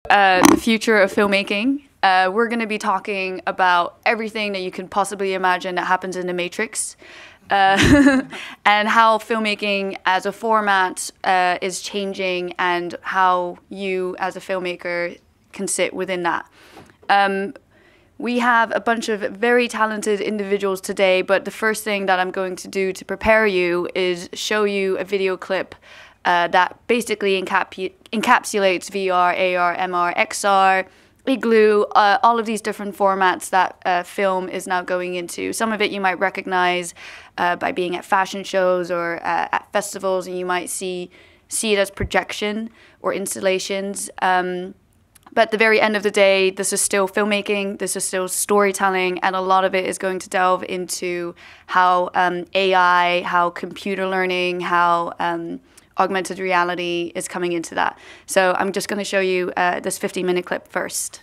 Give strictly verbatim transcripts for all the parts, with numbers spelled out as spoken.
Uh, the future of filmmaking. Uh, we're going to be talking about everything that you can possibly imagine that happens in the Matrix, uh, and how filmmaking as a format uh, is changing, and how you as a filmmaker can sit within that. Um, we have a bunch of very talented individuals today, but the first thing that I'm going to do to prepare you is show you a video clip uh, that basically encap encapsulates V R, A R, M R, X R, Igloo, uh, all of these different formats that uh, film is now going into. Some of it you might recognize uh, by being at fashion shows or uh, at festivals, and you might see see it as projection or installations. Um, But at the very end of the day, this is still filmmaking, this is still storytelling, and a lot of it is going to delve into how um, A I, how computer learning, how um, augmented reality is coming into that. So I'm just going to show you uh, this fifteen minute clip first.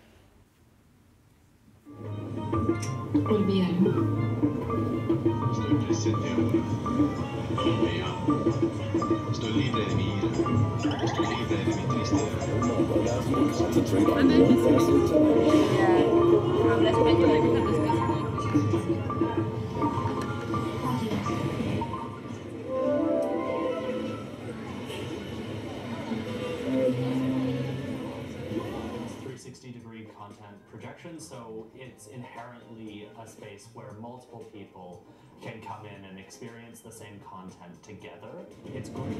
three sixty degree content projection, so it's inherently a space where multiple people can come in and experience the same content together. It's great.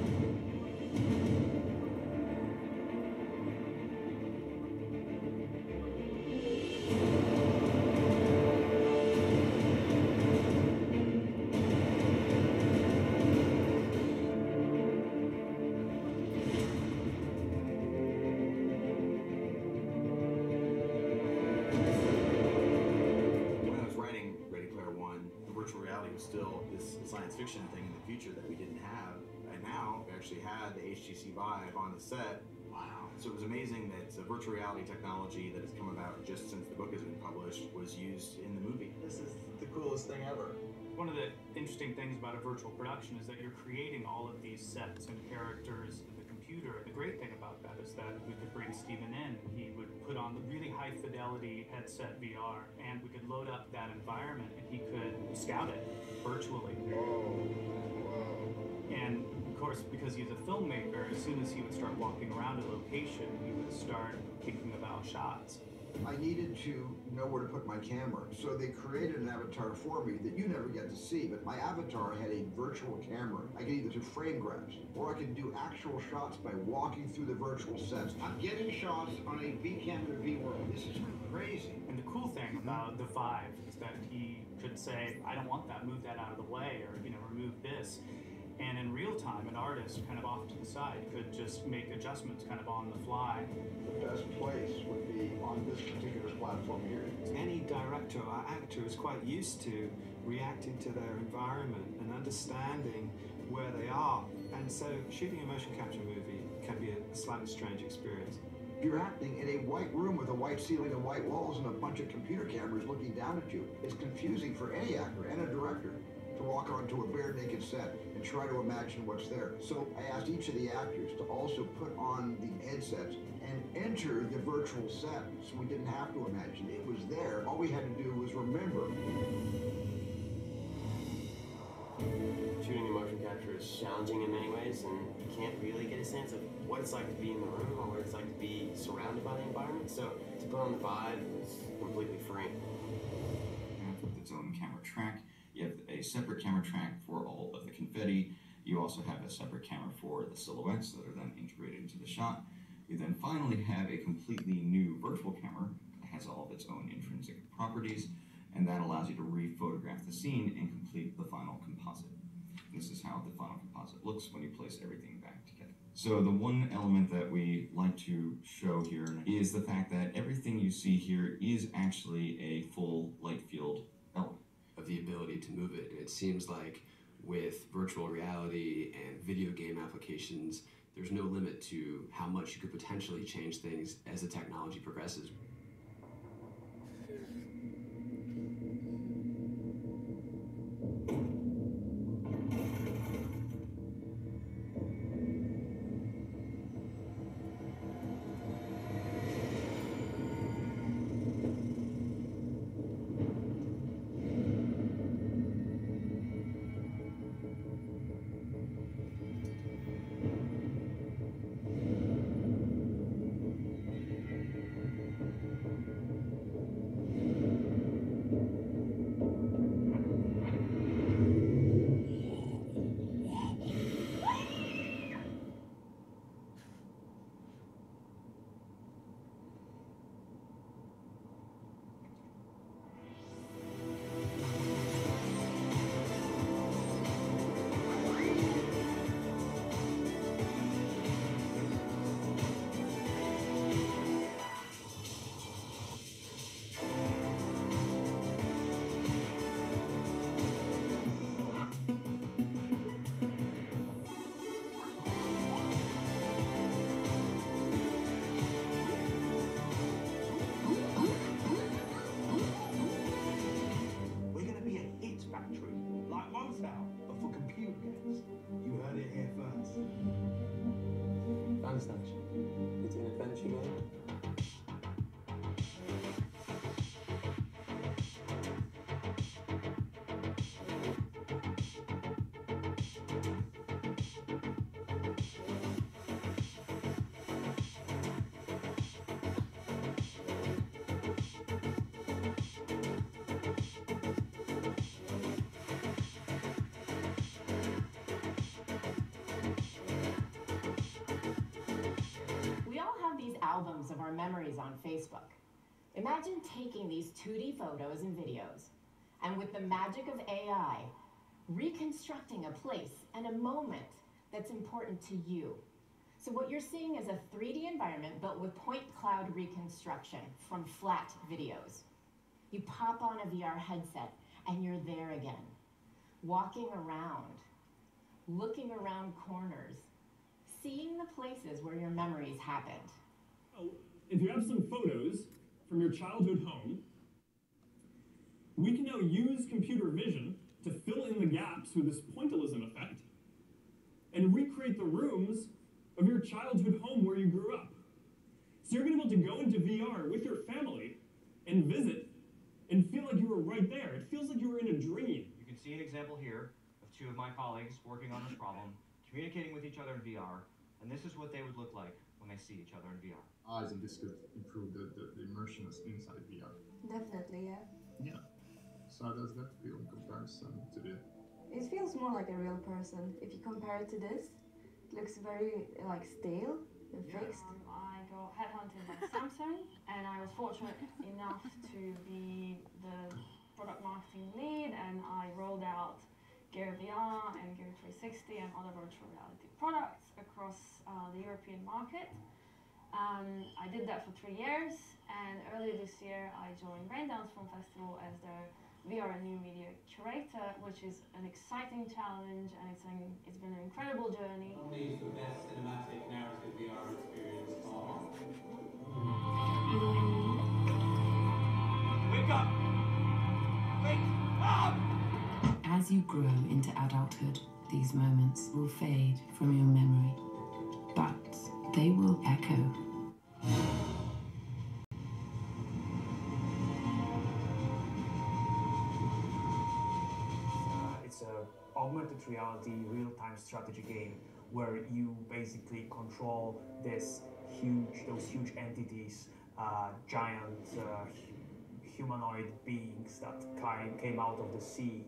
Still this science fiction thing in the future that we didn't have, and now we actually had the H T C Vive on the set. Wow. So it was amazing that uh, virtual reality technology that has come about just since the book has been published was used in the movie. This is the coolest thing ever. One of the interesting things about a virtual production is that you're creating all of these sets and characters in the computer. The great thing about that is that we could bring Steven in. He would put on the really high fidelity headset V R, and we could load up that environment, and he could scout it virtually. And of course, because he's a filmmaker, as soon as he would start walking around a location, he would start thinking about shots. I needed to know where to put my camera, so they created an avatar for me that you never get to see, but my avatar had a virtual camera. I could either do frame grabs, or I could do actual shots by walking through the virtual sets. I'm getting shots on a V camera V world. This is crazy. And the cool thing about the Vive is that he could say, I don't want that, move that out of the way, or, you know, remove this. And in real time, an artist kind of off to the side could just make adjustments kind of on the fly. The best place would be on this particular platform here. Any director or actor is quite used to reacting to their environment and understanding where they are. And so shooting a motion capture movie can be a slightly strange experience. You're acting in a white room with a white ceiling and white walls and a bunch of computer cameras looking down at you. It's confusing for any actor and a director to walk onto a bare naked set and try to imagine what's there. So I asked each of the actors to also put on the headsets and enter the virtual set, so we didn't have to imagine. It was there. All we had to do was remember. Shooting a motion capture is challenging in many ways, and you can't really get a sense of what it's like to be in the room or what it's like to be surrounded by the environment. So to put on the Vive is completely free. With its own camera track. You have a separate camera track for all of the confetti. You also have a separate camera for the silhouettes that are then integrated into the shot. You then finally have a completely new virtual camera that has all of its own intrinsic properties, and that allows you to re-photograph the scene and complete the final composite. This is how the final composite looks when you place everything back together. So the one element that we like to show here is the fact that everything you see here is actually a full light field element. Of the ability to move it. It seems like with virtual reality and video game applications, there's no limit to how much you could potentially change things as the technology progresses. albums of our memories on Facebook. Imagine taking these two D photos and videos, and with the magic of A I, reconstructing a place and a moment that's important to you. So what you're seeing is a three D environment built with point cloud reconstruction from flat videos. You pop on a V R headset and you're there again, walking around, looking around corners, seeing the places where your memories happened. If you have some photos from your childhood home, we can now use computer vision to fill in the gaps with this pointillism effect and recreate the rooms of your childhood home where you grew up. So you're going to be able to go into V R with your family and visit and feel like you were right there. It feels like you were in a dream. You can see an example here of two of my colleagues working on this problem, communicating with each other in V R, and this is what they would look like when they see each other in V R. I think this could improve the, the, the immersion inside V R. Definitely, yeah. Yeah. So how does that feel in comparison to the... It feels more like a real person. If you compare it to this, it looks very like stale and fixed. Um, I got headhunted by Samsung, and I was fortunate enough to be the product marketing lead, and I rolled out Gear V R and Gear three sixty and other virtual reality products across uh, the European market. Um, I did that for three years, and earlier this year I joined Raindance Film Festival as their V R and New Media Curator, which is an exciting challenge, and it's, an, it's been an incredible journey. Nominated for Best Cinematic Narrative V R Experience are... Wake up! Wake up! As you grow into adulthood, these moments will fade from your memory, but they will echo. It's a augmented reality real-time strategy game where you basically control this huge, those huge entities, uh, giant uh, humanoid beings that came out of the sea.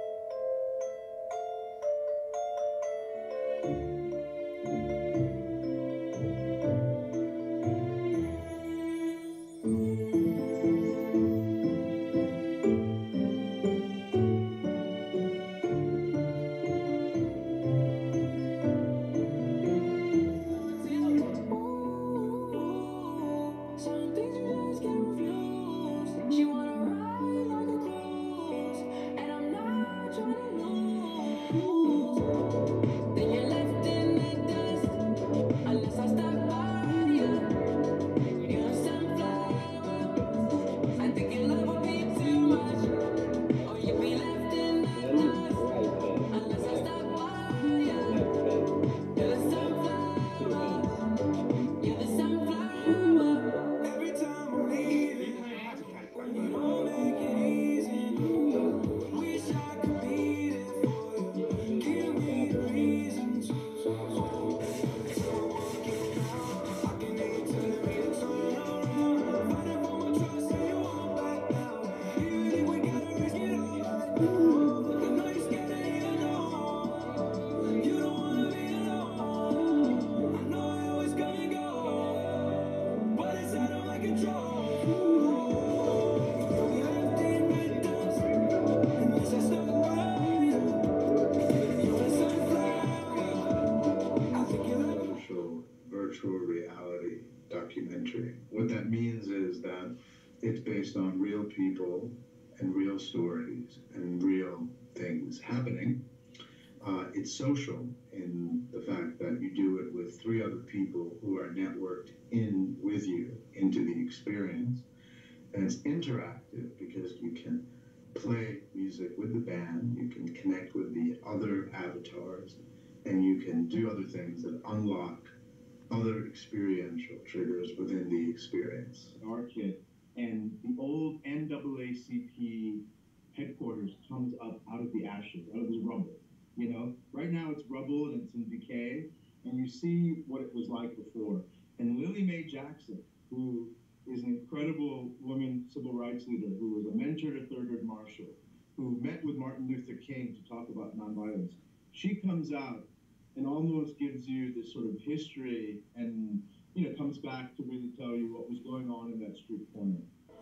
Virtual reality documentary. What that means is that it's based on real people and real stories and real things happening. Uh, it's social in the fact that you do it with three other people who are networked in with you into the experience. And it's interactive because you can play music with the band, you can connect with the other avatars, and you can do other things that unlock other experiential triggers within the experience. Our kit and the old N double A C P headquarters comes up out of the ashes, out of this rubble. You know, right now it's rubble and it's in decay, and you see what it was like before. And Lily Mae Jackson, who is an incredible woman civil rights leader, who was a mentor to Thurgood Marshall, who met with Martin Luther King to talk about nonviolence, she comes out and almost gives you this sort of history and you know, comes back to really tell you what was going on in that street corner.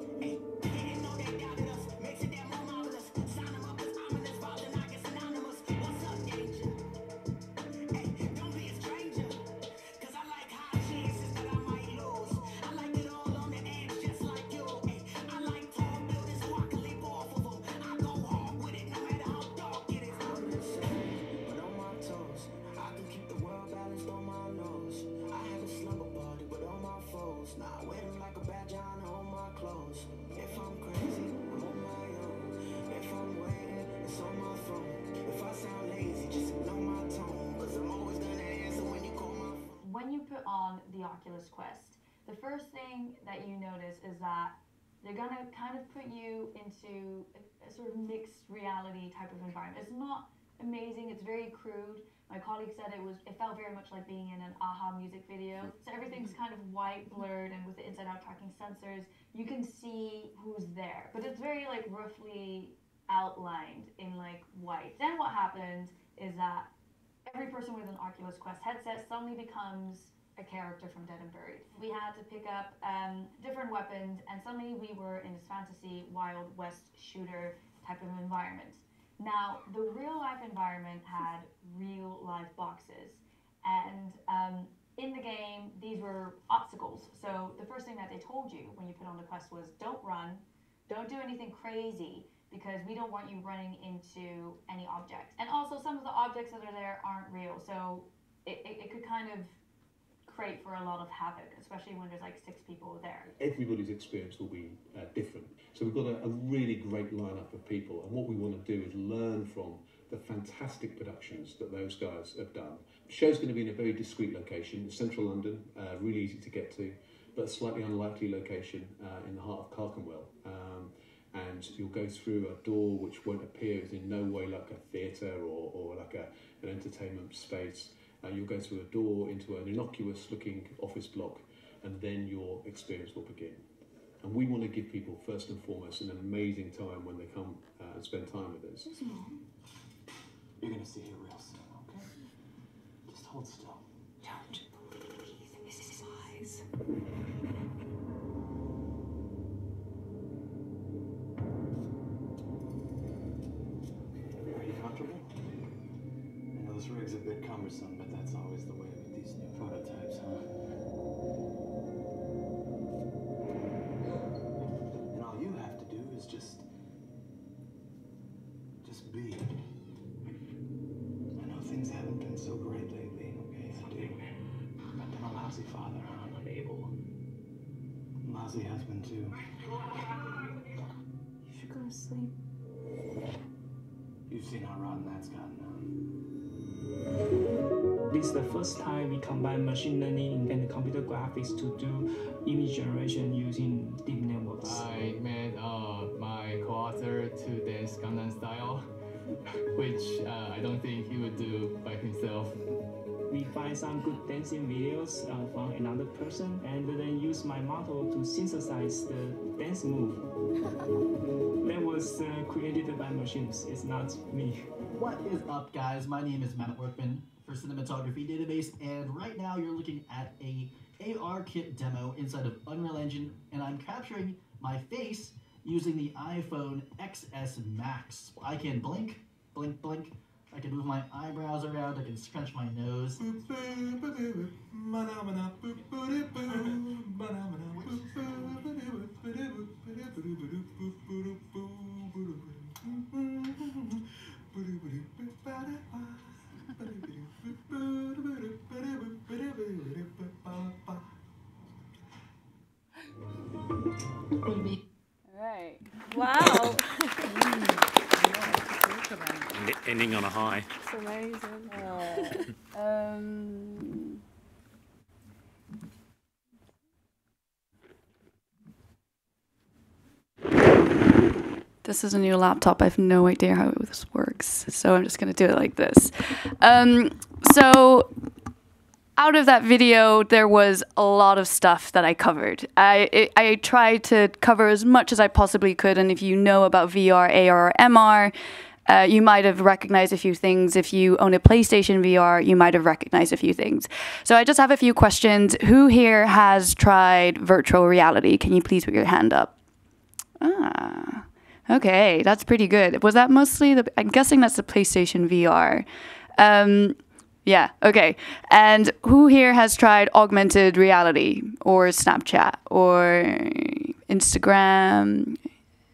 When you put on the Oculus Quest, the first thing that you notice is that they're gonna kind of put you into a, a sort of mixed reality type of environment. It's not amazing, it's very crude. My colleague said it was, it felt very much like being in an AHA music video. So everything's kind of white, blurred, and with the inside-out tracking sensors, you can see who's there. But it's very like roughly outlined in like white. Then what happens is that every person with an Oculus Quest headset suddenly becomes a character from Dead and Buried. We had to pick up um, different weapons, and suddenly we were in this fantasy Wild West shooter type of environment. Now, the real life environment had real life boxes, and um, in the game, these were obstacles. So the first thing that they told you when you put on the Quest was, don't run, don't do anything crazy, because we don't want you running into any objects. And also, some of the objects that are there aren't real, so it, it, it could kind of create for a lot of havoc, especially when there's like six people there. Everybody's experience will be uh, different. So we've got a, a really great lineup of people, and what we want to do is learn from the fantastic productions that those guys have done. The show's going to be in a very discreet location, central London, uh, really easy to get to, but a slightly unlikely location uh, in the heart of Clerkenwell. Um, and you'll go through a door which won't appear as in no way like a theatre or, or like a, an entertainment space. Uh, you'll go through a door into an innocuous looking office block, and then your experience will begin. And we want to give people first and foremost an amazing time when they come uh, and spend time with us. You're gonna see her real soon, okay? Just hold still. Don't. Please, this is wise. Are you comfortable? I know this rig's a bit cumbersome, but that's always the way with these new prototypes, huh? And all you have to do is just... just be. I know things haven't been so great lately, okay? I do. I've been a lousy father, I'm unable. Lousy husband, too. You should go to sleep. You've seen how rotten that's gotten now. This is the first time we combine machine learning and computer graphics to do image generation using deep networks. I met uh, my co-author to dance Gangnam Style, which uh, I don't think he would do by himself. We find some good dancing videos uh, from another person and then use my model to synthesize the dance move. That was uh, created by machines, it's not me. What is up, guys? My name is Matt Workman for Cinematography Database, and right now you're looking at a A R kit demo inside of Unreal Engine, and I'm capturing my face using the iPhone X S Max. I can blink, blink, blink. I can move my eyebrows around, I can scrunch my nose. Alright. Wow. Ending on a high. It's amazing. Uh, um, this is a new laptop. I have no idea how this works, so I'm just going to do it like this. Um, so out of that video, there was a lot of stuff that I covered. I, it, I tried to cover as much as I possibly could, and if you know about V R, A R, or M R, Uh, you might have recognized a few things. If you own a PlayStation V R, you might have recognized a few things. So I just have a few questions. Who here has tried virtual reality? Can you please put your hand up? Ah, okay, that's pretty good. Was that mostly the, I'm guessing that's the PlayStation V R. Um, yeah, okay. And who here has tried augmented reality or Snapchat or Instagram?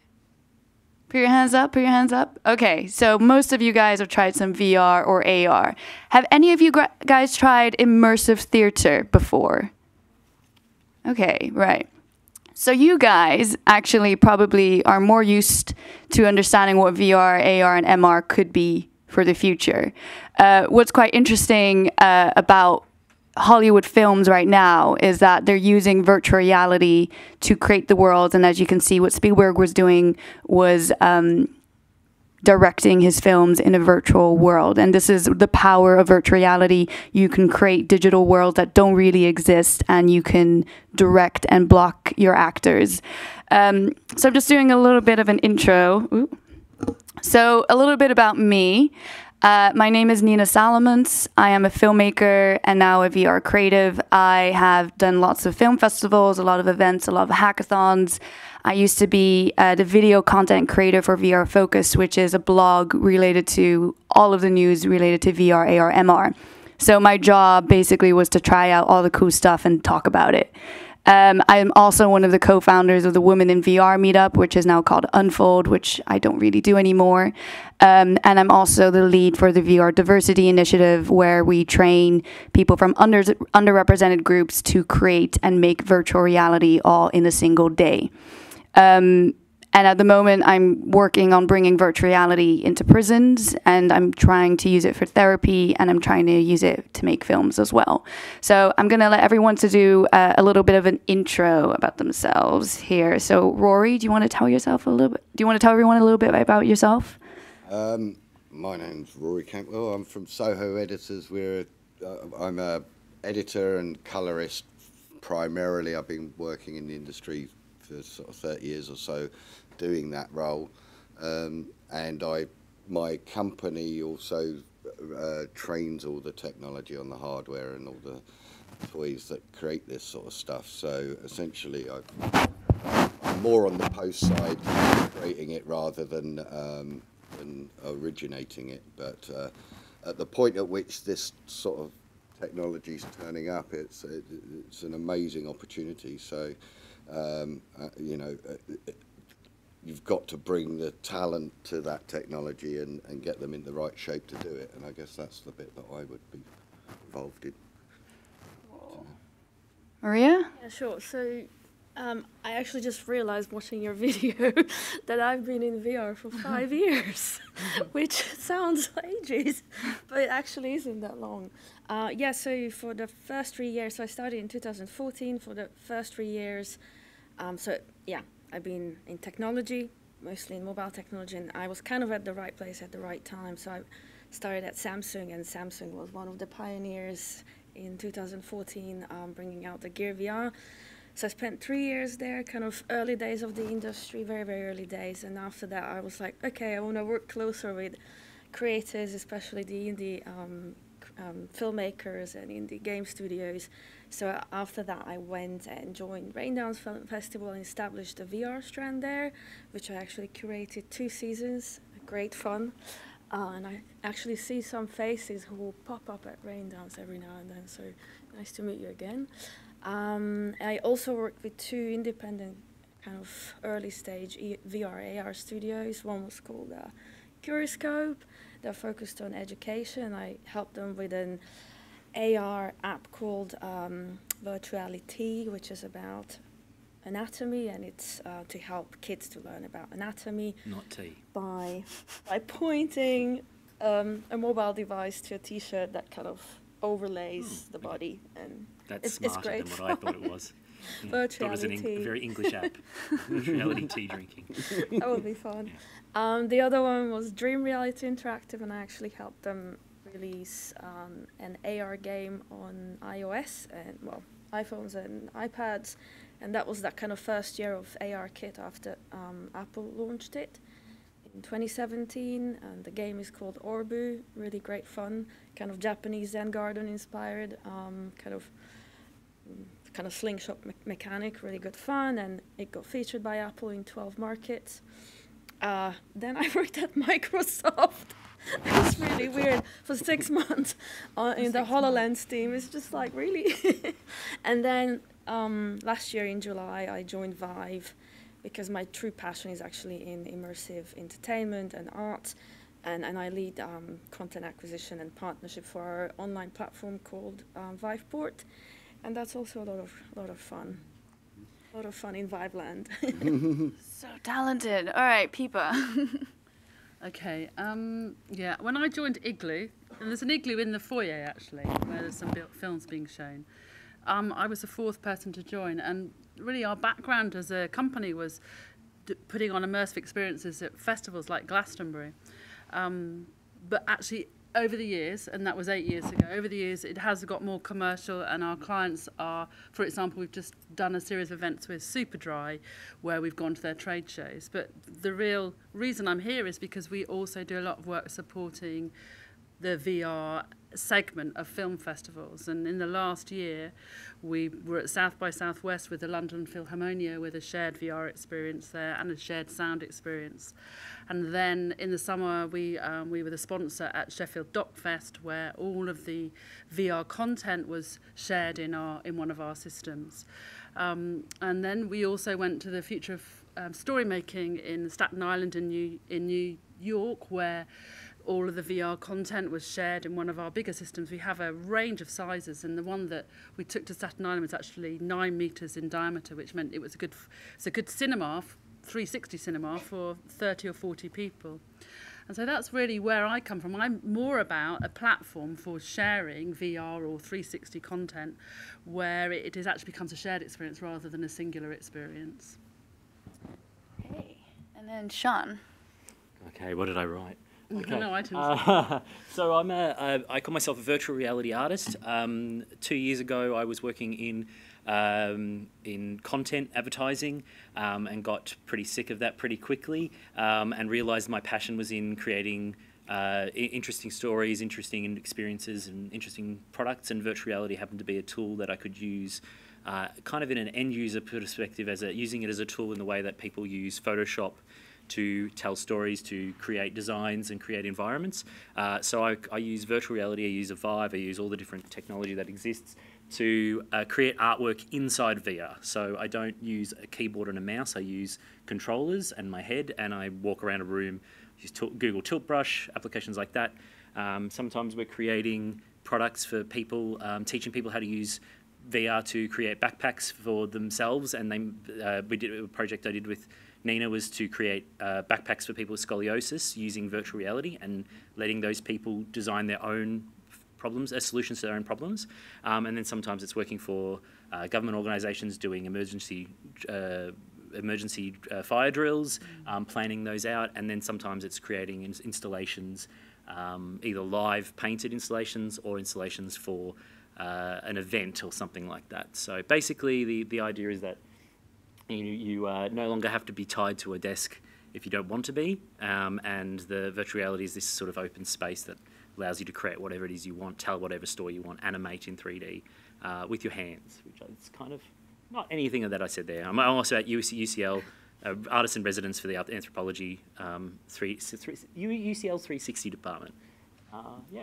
Put your hands up, put your hands up. Okay, so most of you guys have tried some V R or A R. Have any of you guys tried immersive theater before? Okay, right. So you guys actually probably are more used to understanding what V R, A R, and M R could be for the future. Uh, what's quite interesting uh, about Hollywood films right now is that they're using virtual reality to create the world. And as you can see, what Spielberg was doing was um, directing his films in a virtual world. And this is the power of virtual reality. You can create digital worlds that don't really exist, and you can direct and block your actors. Um, so I'm just doing a little bit of an intro. Ooh. So a little bit about me. Uh, my name is Nina Salomons. I am a filmmaker and now a V R creative. I have done lots of film festivals, a lot of events, a lot of hackathons. I used to be uh, the video content creator for V R Focus, which is a blog related to all of the news related to V R, A R, M R. So my job basically was to try out all the cool stuff and talk about it. Um, I'm also one of the co-founders of the Women in V R meetup, which is now called Unfold, which I don't really do anymore. Um, and I'm also the lead for the V R Diversity Initiative, where we train people from under, underrepresented groups to create and make virtual reality all in a single day. Um, and at the moment, I'm working on bringing virtual reality into prisons, and I'm trying to use it for therapy, and I'm trying to use it to make films as well. So I'm going to let everyone to do uh, a little bit of an intro about themselves here. So Rory, do you want to tell yourself a little bit? Do you want to tell everyone a little bit about yourself? Um, my name's Rory Cantwell. I'm from Soho Editors. We're uh, I'm a editor and colorist primarily. I've been working in the industry for sort of thirty years or so, doing that role. Um, and I, my company also uh, trains all the technology on the hardware and all the toys that create this sort of stuff. So essentially, I, I'm more on the post side, creating it rather than um, than originating it. But uh, at the point at which this sort of technology is turning up, it's it, it's an amazing opportunity. So um, uh, you know. Uh, You've got to bring the talent to that technology and, and get them in the right shape to do it. And I guess that's the bit that I would be involved in. Maria? Yeah, sure. So um, I actually just realized watching your video that I've been in V R for five years, which sounds ages, but it actually isn't that long. Uh, yeah, so for the first three years, so I started in two thousand fourteen. For the first three years, um, so yeah. I've been in technology, mostly in mobile technology, and I was kind of at the right place at the right time. So I started at Samsung, and Samsung was one of the pioneers in two thousand fourteen, um, bringing out the Gear V R. So I spent three years there, kind of early days of the industry, very, very early days. And after that, I was like, okay, I want to work closer with creators, especially the indie um, um, filmmakers and indie game studios. So after that, I went and joined Raindowns Film Festival and established a V R strand there, which I actually curated two seasons. Great fun. Uh, and I actually see some faces who will pop up at Raindowns every now and then, so nice to meet you again. Um, I also worked with two independent kind of early stage e V R A R studios. One was called uh, Curiscope. They're focused on education. I helped them with an A R app called um, Virtuality, which is about anatomy, and it's uh, to help kids to learn about anatomy. Not tea. By, by pointing um, a mobile device to a T-shirt that kind of overlays oh, the body. And That's it's, smarter it's great than what I thought it was. Yeah, Virtuality. Thought it was an Eng very English app. Virtuality tea drinking. That would be fun. Yeah. Um, the other one was Dream Reality Interactive, and I actually helped them release um, an A R game on iOS and, well, iPhones and iPads. And that was that kind of first year of A R kit after um, Apple launched it in twenty seventeen, and the game is called Orbu. Really great fun, kind of Japanese Zen garden inspired, um, kind of kind of slingshot me mechanic, really good fun, and it got featured by Apple in twelve markets. Uh, then I worked at Microsoft. It was really weird for six months uh, in the HoloLens team. It's just like, really? And then um, last year in July, I joined Vive because my true passion is actually in immersive entertainment and art. And, and I lead um, content acquisition and partnership for our online platform called um, Viveport. And that's also a lot of, lot of fun. A lot of fun in Viveland. So talented. All right, Pippa. Okay, um, yeah, when I joined Igloo, and there's an Igloo in the foyer actually, where there's some films being shown, um, I was the fourth person to join, and really our background as a company was d putting on immersive experiences at festivals like Glastonbury. Um, but actually, over the years, and that was eight years ago, over the years it has got more commercial, and our clients are, for example, we've just done a series of events with Superdry where we've gone to their trade shows. But the real reason I'm here is because we also do a lot of work supporting the V R segment of film festivals. And in the last year, we were at South by Southwest with the London Philharmonia with a shared V R experience there and a shared sound experience. And then in the summer, we um, we were the sponsor at Sheffield Doc Fest, where all of the V R content was shared in our in one of our systems. Um, and then we also went to the Future of um, Story Making in Staten Island in New in New York, where all of the V R content was shared in one of our bigger systems. We have a range of sizes, and the one that we took to Staten Island was actually nine meters in diameter, which meant it was a good, it's a good cinema, three sixty cinema for thirty or forty people. And so that's really where I come from. I'm more about a platform for sharing V R or three sixty content, where it is actually becomes a shared experience rather than a singular experience. Hey, and then Sean. Okay, what did I write? Okay. No, I didn't. Uh, so I'm a, uh, I call myself a virtual reality artist. Um, two years ago, I was working in um, in content advertising um, and got pretty sick of that pretty quickly, um, and realised my passion was in creating uh, interesting stories, interesting experiences, and interesting products. And virtual reality happened to be a tool that I could use. Uh, kind of in an end user perspective, as a, using it as a tool in the way that people use Photoshop to tell stories, to create designs and create environments. Uh, so I, I use virtual reality, I use a Vive, I use all the different technology that exists to uh, create artwork inside V R. So I don't use a keyboard and a mouse, I use controllers and my head, and I walk around a room, use Google Tilt Brush, applications like that. Um, sometimes we're creating products for people, um, teaching people how to use V R to create backpacks for themselves, and they, uh, we did a project I did with Nina was to create uh, backpacks for people with scoliosis using virtual reality and letting those people design their own problems, uh, solutions to their own problems. Um, and then sometimes it's working for uh, government organisations doing emergency uh, emergency uh, fire drills, um, planning those out, and then sometimes it's creating in installations, um, either live painted installations or installations for uh, an event or something like that. So basically the, the idea is that You, you uh, no longer have to be tied to a desk if you don't want to be, um, and the virtual reality is this sort of open space that allows you to create whatever it is you want, tell whatever story you want, animate in three D uh, with your hands, which is kind of not anything of that I said there. I'm also at U C L, uh, artist in residence for the anthropology um, three, three, U C L three sixty department. Uh, yeah.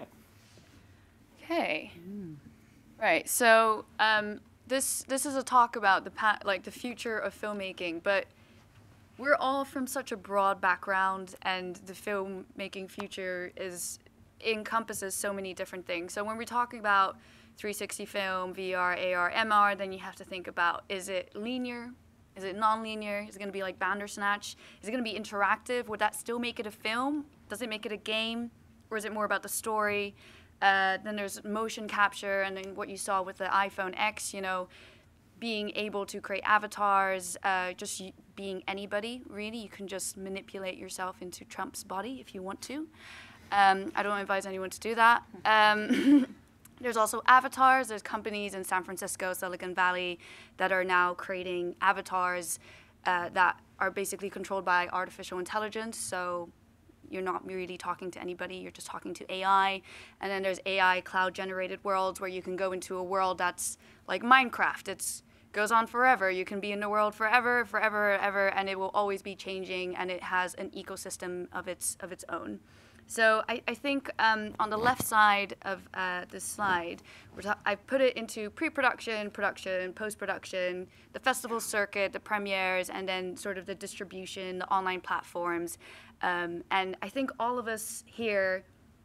Okay. Mm. Right. So. Um, This this is a talk about the pa like the future of filmmaking, but we're all from such a broad background, and the filmmaking future is encompasses so many different things. So when we're talking about three sixty film, V R, A R, M R, then you have to think about, is it linear? Is it non-linear? Is it going to be like Bandersnatch? Is it going to be interactive? Would that still make it a film? Does it make it a game? Or is it more about the story? Uh, then there's motion capture, and then what you saw with the iPhone X, you know, being able to create avatars, uh, just being anybody, really. You can just manipulate yourself into Trump's body if you want to. Um, I don't advise anyone to do that. Um, there's also avatars. There's companies in San Francisco, Silicon Valley, that are now creating avatars uh, that are basically controlled by artificial intelligence. So you're not really talking to anybody, you're just talking to A I. And then there's A I cloud-generated worlds where you can go into a world that's like Minecraft. It's goes on forever. You can be in the world forever, forever, ever, and it will always be changing, and it has an ecosystem of its of its own. So I, I think um, on the left side of uh, this slide, we're ta- I put it into pre-production, production, post-production, the festival circuit, the premieres, and then sort of the distribution, the online platforms. Um, and I think all of us here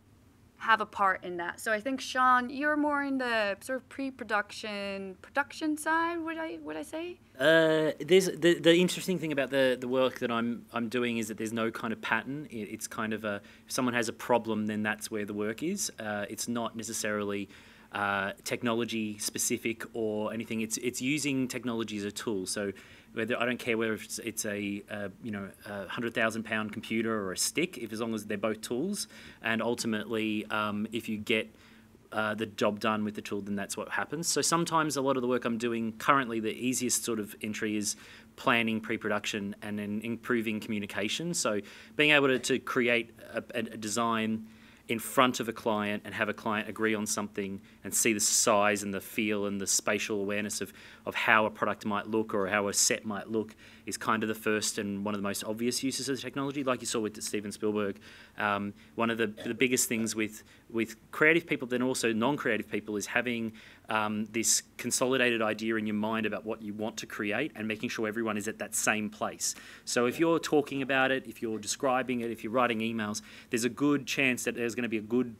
have a part in that. So I think, Sean, you're more in the sort of pre-production, production side, would I would I say? Uh, there's the the interesting thing about the the work that I'm I'm doing is that there's no kind of pattern. It, it's kind of a if someone has a problem, then that's where the work is. Uh, it's not necessarily uh, technology specific or anything. It's it's using technology as a tool. So whether I don't care whether it's, it's a uh, you know a hundred thousand pound computer or a stick, if as long as they're both tools, and ultimately um, if you get Uh, the job done with the tool, then that's what happens. So sometimes a lot of the work I'm doing currently, the easiest sort of entry is planning pre-production and then improving communication. So being able to, to create a, a design in front of a client and have a client agree on something and see the size and the feel and the spatial awareness of, of how a product might look or how a set might look is kind of the first and one of the most obvious uses of the technology. Like you saw with Steven Spielberg, um, one of the, the biggest things with, with creative people, then also non-creative people, is having um, this consolidated idea in your mind about what you want to create and making sure everyone is at that same place. So if you're talking about it, if you're describing it, if you're writing emails, there's a good chance that there's going to be a good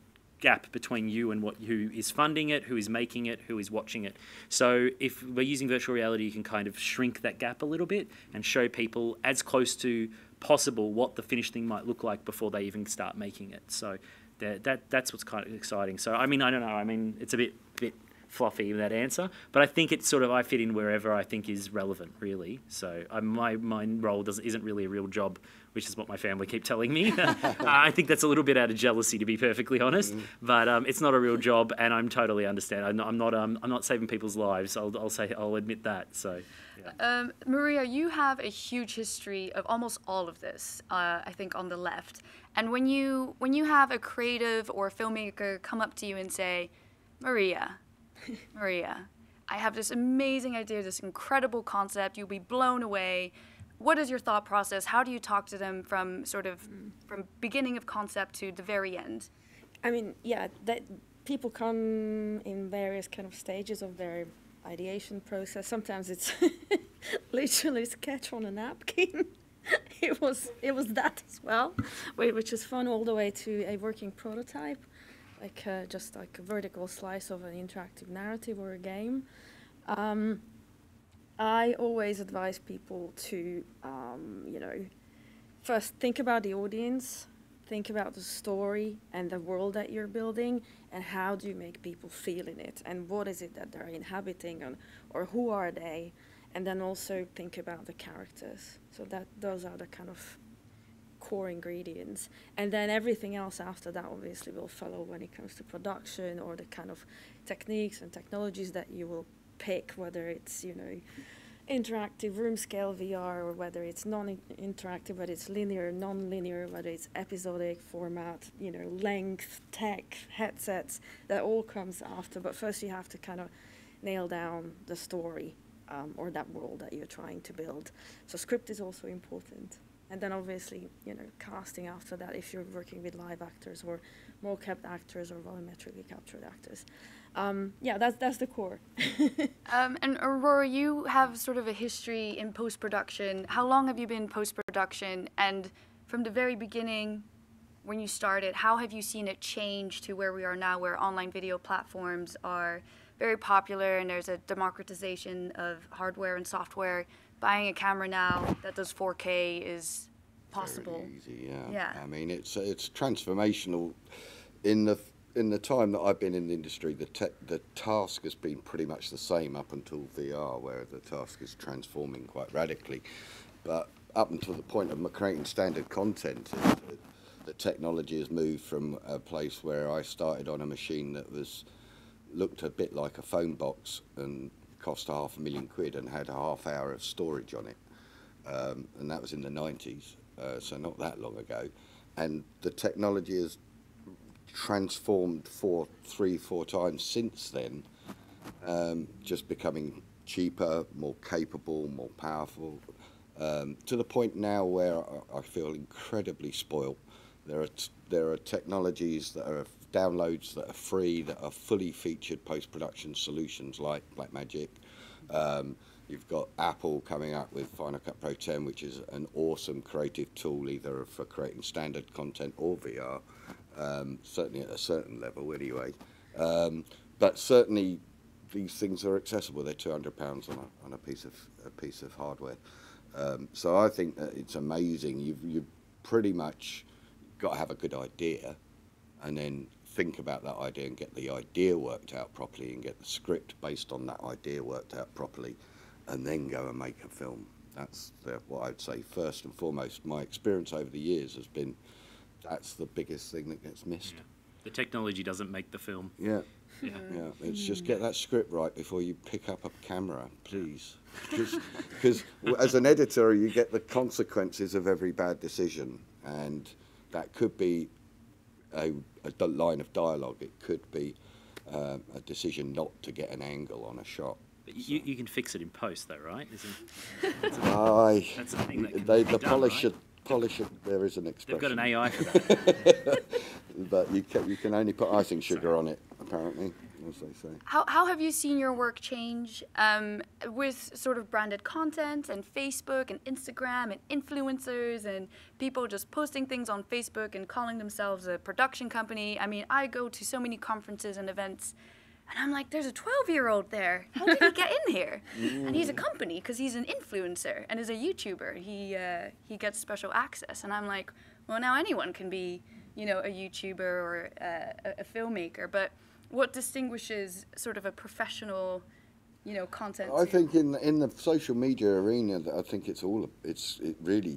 gap between you and what who is funding it, who is making it, who is watching it. So if we're using virtual reality, you can kind of shrink that gap a little bit and show people as close to possible what the finished thing might look like before they even start making it. So that, that that's what's kind of exciting. So I mean, I don't know. I mean, it's a bit bit fluffy, that answer, but I think it's sort of I fit in wherever I think is relevant, really. So I, my my role doesn't isn't really a real job, which is what my family keep telling me. uh, I think that's a little bit out of jealousy, to be perfectly honest. Mm. But um, it's not a real job, and I'm totally understand. I'm not. I'm not, um, I'm not saving people's lives. I'll, I'll say. I'll admit that. So, yeah. Um, Maria, you have a huge history of almost all of this. Uh, I think on the left, and when you when you have a creative or a filmmaker come up to you and say, Maria, Maria, I have this amazing idea, this incredible concept. You'll be blown away. What is your thought process? How do you talk to them from sort of mm. from beginning of concept to the very end? I mean, yeah, that people come in various kind of stages of their ideation process. Sometimes it's literally sketch on a napkin. it was it was that as well, which is fun, all the way to a working prototype, like uh, just like a vertical slice of an interactive narrative or a game. Um, I always advise people to, um, you know, first think about the audience, think about the story and the world that you're building, and how do you make people feel in it, and what is it that they're inhabiting, and, or who are they, and then also think about the characters. So that those are the kind of core ingredients, and then everything else after that obviously will follow when it comes to production or the kind of techniques and technologies that you will pick, whether it's, you know, interactive room scale V R, or whether it's non-interactive, whether it's linear, non-linear, whether it's episodic format, you know, length, tech, headsets, that all comes after. But first you have to kind of nail down the story um, or that world that you're trying to build. So script is also important. And then obviously, you know, casting after that, if you're working with live actors or mocap actors or volumetrically captured actors. Um, yeah, that's that's the core. um, and Aurora, you have sort of a history in post-production. How long have you been in post-production? And from the very beginning, when you started, how have you seen it change to where we are now, where online video platforms are very popular and there's a democratization of hardware and software? Buying a camera now that does four K is possible. Very easy, yeah. Yeah. I mean, it's it's transformational. In the in the time that I've been in the industry, the te the task has been pretty much the same up until V R, where the task is transforming quite radically. But up until the point of creating standard content, it, the technology has moved from a place where I started on a machine that was looked a bit like a phone box and cost a half a million quid and had a half hour of storage on it. um, and that was in the nineties, uh, so not that long ago. And the technology has transformed four, three, four times since then, um, just becoming cheaper, more capable, more powerful, um, to the point now where I, I feel incredibly spoiled. There are t there are technologies that are downloads that are free, that are fully featured post-production solutions like Blackmagic. Um, you've got Apple coming up with Final Cut Pro ten, which is an awesome creative tool, either for creating standard content or V R, um, certainly at a certain level anyway. Um, but certainly these things are accessible. They're two hundred pounds on a, on a piece of a piece of hardware. Um, so I think that it's amazing. You've, you've pretty much got to have a good idea, and then think about that idea and get the idea worked out properly, and get the script based on that idea worked out properly, and then go and make a film. That's the, what I'd say first and foremost. My experience over the years has been that's the biggest thing that gets missed. Yeah. The technology doesn't make the film. Yeah. Yeah. Yeah, it's just get that script right before you pick up a camera, please. Because as an editor, you get the consequences of every bad decision, and that could be a, a line of dialogue. It could be um, a decision not to get an angle on a shot. But you, you can fix it in post, though, right? Isn't, that's a, Aye, that's a thing that can they, be the done, polish right? it. Polish it. There is an expression. They've got an A I for that. But you can, you can only put icing sugar on it, apparently, as they say. How, how have you seen your work change um, with sort of branded content and Facebook and Instagram and influencers and people just posting things on Facebook and calling themselves a production company? I mean, I go to so many conferences and events, and I'm like, there's a twelve-year-old there. How did he get in here? And he's a company because he's an influencer and is a YouTuber. He, uh, he gets special access. And I'm like, well, now anyone can be, you know, a YouTuber or uh, a, a filmmaker. But what distinguishes sort of a professional, you know, content? I think in in the social media arena, I think it's all it's it really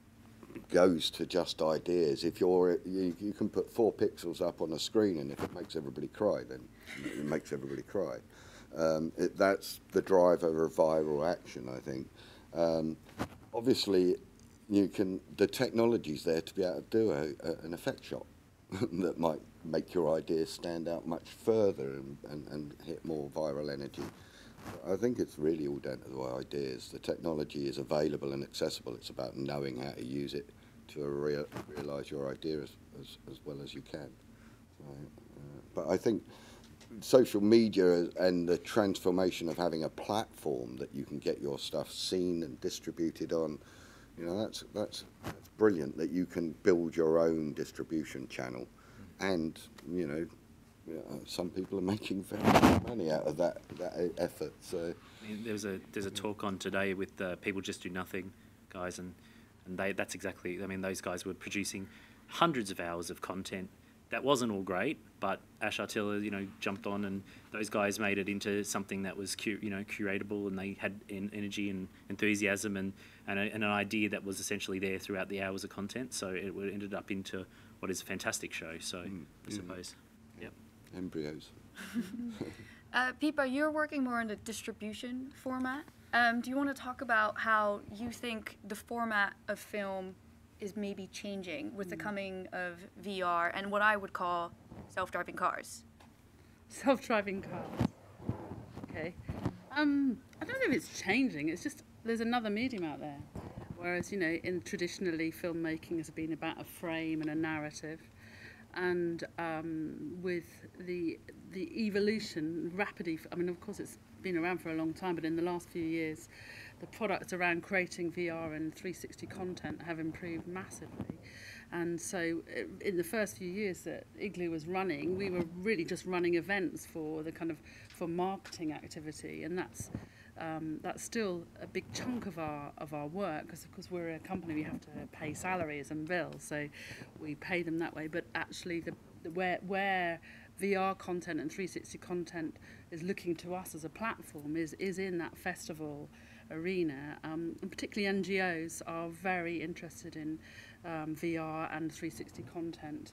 goes to just ideas. If you're you, you can put four pixels up on a screen, and if it makes everybody cry, then it makes everybody cry. Um, it, that's the driver of viral action, I think. Um, obviously, you can the technology's there to be able to do a, a, an effect shot that might make your ideas stand out much further and, and, and hit more viral energy. I think it's really all down to the ideas. The technology is available and accessible. It's about knowing how to use it to rea realise your idea as, as, as well as you can. So, uh, but I think social media and the transformation of having a platform that you can get your stuff seen and distributed on, you know, that's, that's, that's brilliant that you can build your own distribution channel. And, you know, yeah, some people are making very good money out of that, that effort. So I mean, there's a there's a talk on today with uh, People Just Do Nothing guys, and and they that's exactly. I mean, those guys were producing hundreds of hours of content that wasn't all great, but Ash Artilla, you know, jumped on, and those guys made it into something that was cu you know curatable, and they had en energy and enthusiasm and and, a, and an idea that was essentially there throughout the hours of content. So it ended up into what is a fantastic show. So mm, I suppose. Yeah. Yep. Embryos. uh, Pippa, you're working more in the distribution format. Um, do you want to talk about how you think the format of film is maybe changing with the coming of V R and what I would call self-driving cars? Self-driving cars. Okay. Um, I don't know if it's changing. It's just there's another medium out there. Whereas, you know, in traditionally filmmaking has been about a frame and a narrative. And um, with the the evolution, rapidly, I mean, of course, it's been around for a long time, but in the last few years, the products around creating V R and three sixty content have improved massively. And so in the first few years that Igloo was running, we were really just running events for the kind of, for marketing activity. And that's Um, that's still a big chunk of our of our work, because of course we're a company, we have to pay salaries and bills, so we pay them that way. But actually, the, the where where V R content and three sixty content is looking to us as a platform is is in that festival arena, um, and particularly N G Os are very interested in um, V R and three sixty content.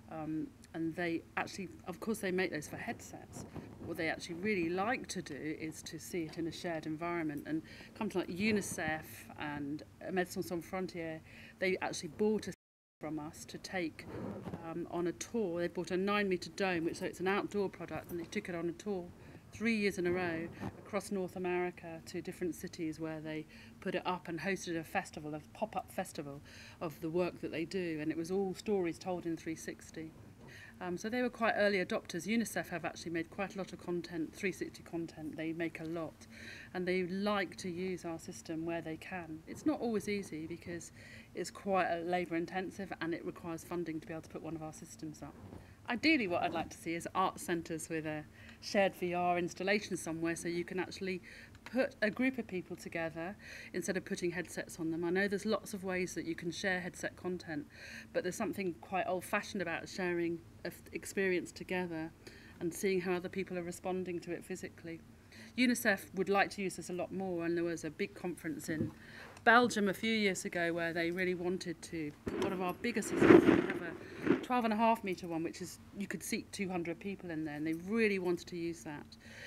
Um, and they actually, of course, they make those for headsets. What they actually really like to do is to see it in a shared environment. And companies like UNICEF and Médecins Sans Frontières, they actually bought a from us to take um, on a tour. They bought a nine metre dome, which so it's an outdoor product, and they took it on a tour three years in a row across North America to different cities where they put it up and hosted a festival, a pop-up festival of the work that they do, and it was all stories told in three sixty. Um, so they were quite early adopters. UNICEF have actually made quite a lot of content, three sixty content. They make a lot, and they like to use our system where they can. It's not always easy because it's quite labour intensive and it requires funding to be able to put one of our systems up. Ideally, what I'd like to see is art centres with a shared V R installation somewhere so you can actually put a group of people together instead of putting headsets on them. I know there's lots of ways that you can share headset content, but there's something quite old-fashioned about sharing an experience together and seeing how other people are responding to it physically. UNICEF would like to use this a lot more, and there was a big conference in Belgium a few years ago where they really wanted to put one of our bigger systems. We have a twelve and a half metre one, which is, you could seat two hundred people in there, and they really wanted to use that.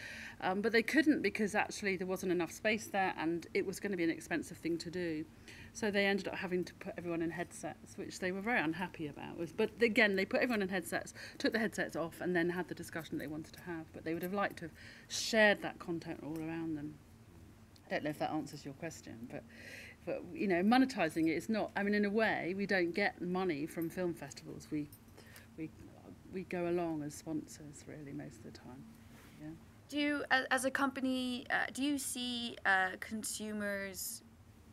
Um, but they couldn't because actually there wasn't enough space there and it was going to be an expensive thing to do. So they ended up having to put everyone in headsets, which they were very unhappy about. But again, they put everyone in headsets, took the headsets off, and then had the discussion they wanted to have. But they would have liked to have shared that content all around them. I don't know if that answers your question, but, but you know, monetizing it is not, I mean, in a way, we don't get money from film festivals. We, we, we go along as sponsors, really, most of the time. Yeah. Do you, as a company, uh, do you see uh, consumers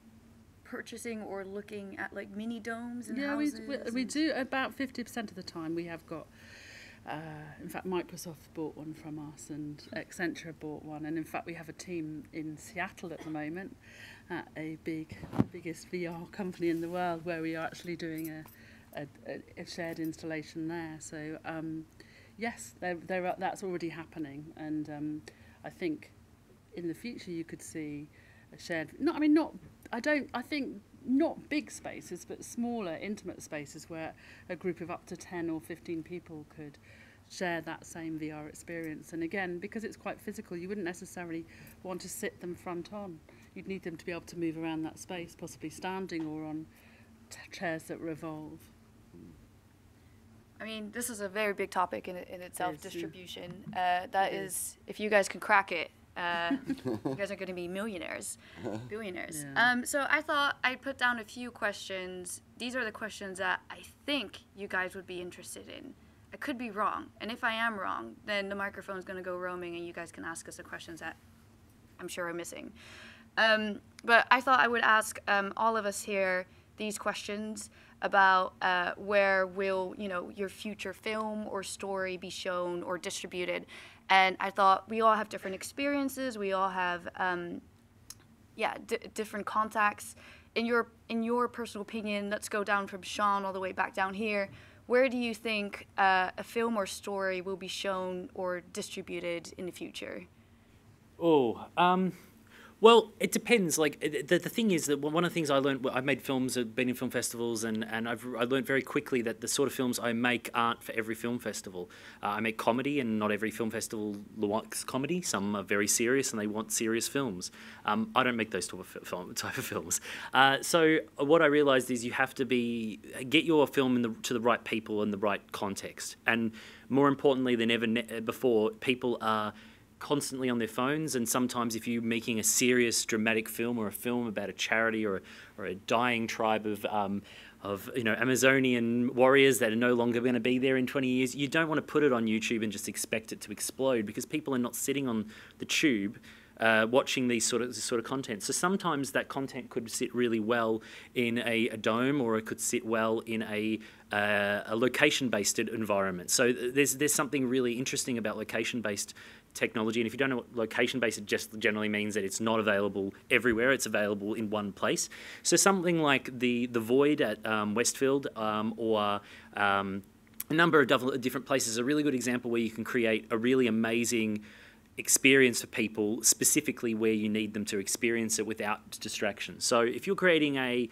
purchasing or looking at like mini domes and yeah, houses? we, we, we do about fifty percent of the time. We have got, uh, in fact, Microsoft bought one from us and Accenture bought one. And in fact, we have a team in Seattle at the moment at a big, biggest V R company in the world where we are actually doing a, a, a shared installation there. So, um, yes, they're, they're, that's already happening, and um, I think in the future you could see a shared. Not, I mean, not. I don't. I think not big spaces, but smaller, intimate spaces where a group of up to ten or fifteen people could share that same V R experience. And again, because it's quite physical, you wouldn't necessarily want to sit them front on. You'd need them to be able to move around that space, possibly standing or on t chairs that revolve. I mean, this is a very big topic in, in itself, distribution. Uh, that is, if you guys can crack it, uh, you guys are going to be millionaires, billionaires. Yeah. Um, so I thought I'd put down a few questions. These are the questions that I think you guys would be interested in. I could be wrong, and if I am wrong, then the microphone's going to go roaming and you guys can ask us the questions that I'm sure are missing. Um, but I thought I would ask um, all of us here these questions about uh, where will, you know, your future film or story be shown or distributed. And I thought we all have different experiences. We all have, um, yeah, d different contacts. In your, in your personal opinion, let's go down from Sean all the way back down here. Where do you think uh, a film or story will be shown or distributed in the future? Oh, um... Well, it depends. Like the, the thing is that one of the things I learned, I've made films, I've been in film festivals, and, and I've I learned very quickly that the sort of films I make aren't for every film festival. Uh, I make comedy, and not every film festival likes comedy. Some are very serious, and they want serious films. Um, I don't make those type of, film, type of films. Uh, so what I realised is you have to be get your film in the, to the right people in the right context, and more importantly than ever before, people are constantly on their phones, and sometimes if you're making a serious dramatic film or a film about a charity or a, or a dying tribe of um, of you know Amazonian warriors that are no longer going to be there in twenty years, you don't want to put it on YouTube and just expect it to explode, because people are not sitting on the tube uh, watching these sort of this sort of content. So sometimes that content could sit really well in a, a dome, or it could sit well in a uh, a location-based environment. So there's there's something really interesting about location-based technology, and if you don't know what location-based, it just generally means that it's not available everywhere. It's available in one place. So something like the the Void at um, Westfield, um, or um, a number of different places, is a really good example where you can create a really amazing experience for people, specifically where you need them to experience it without distraction. So if you're creating a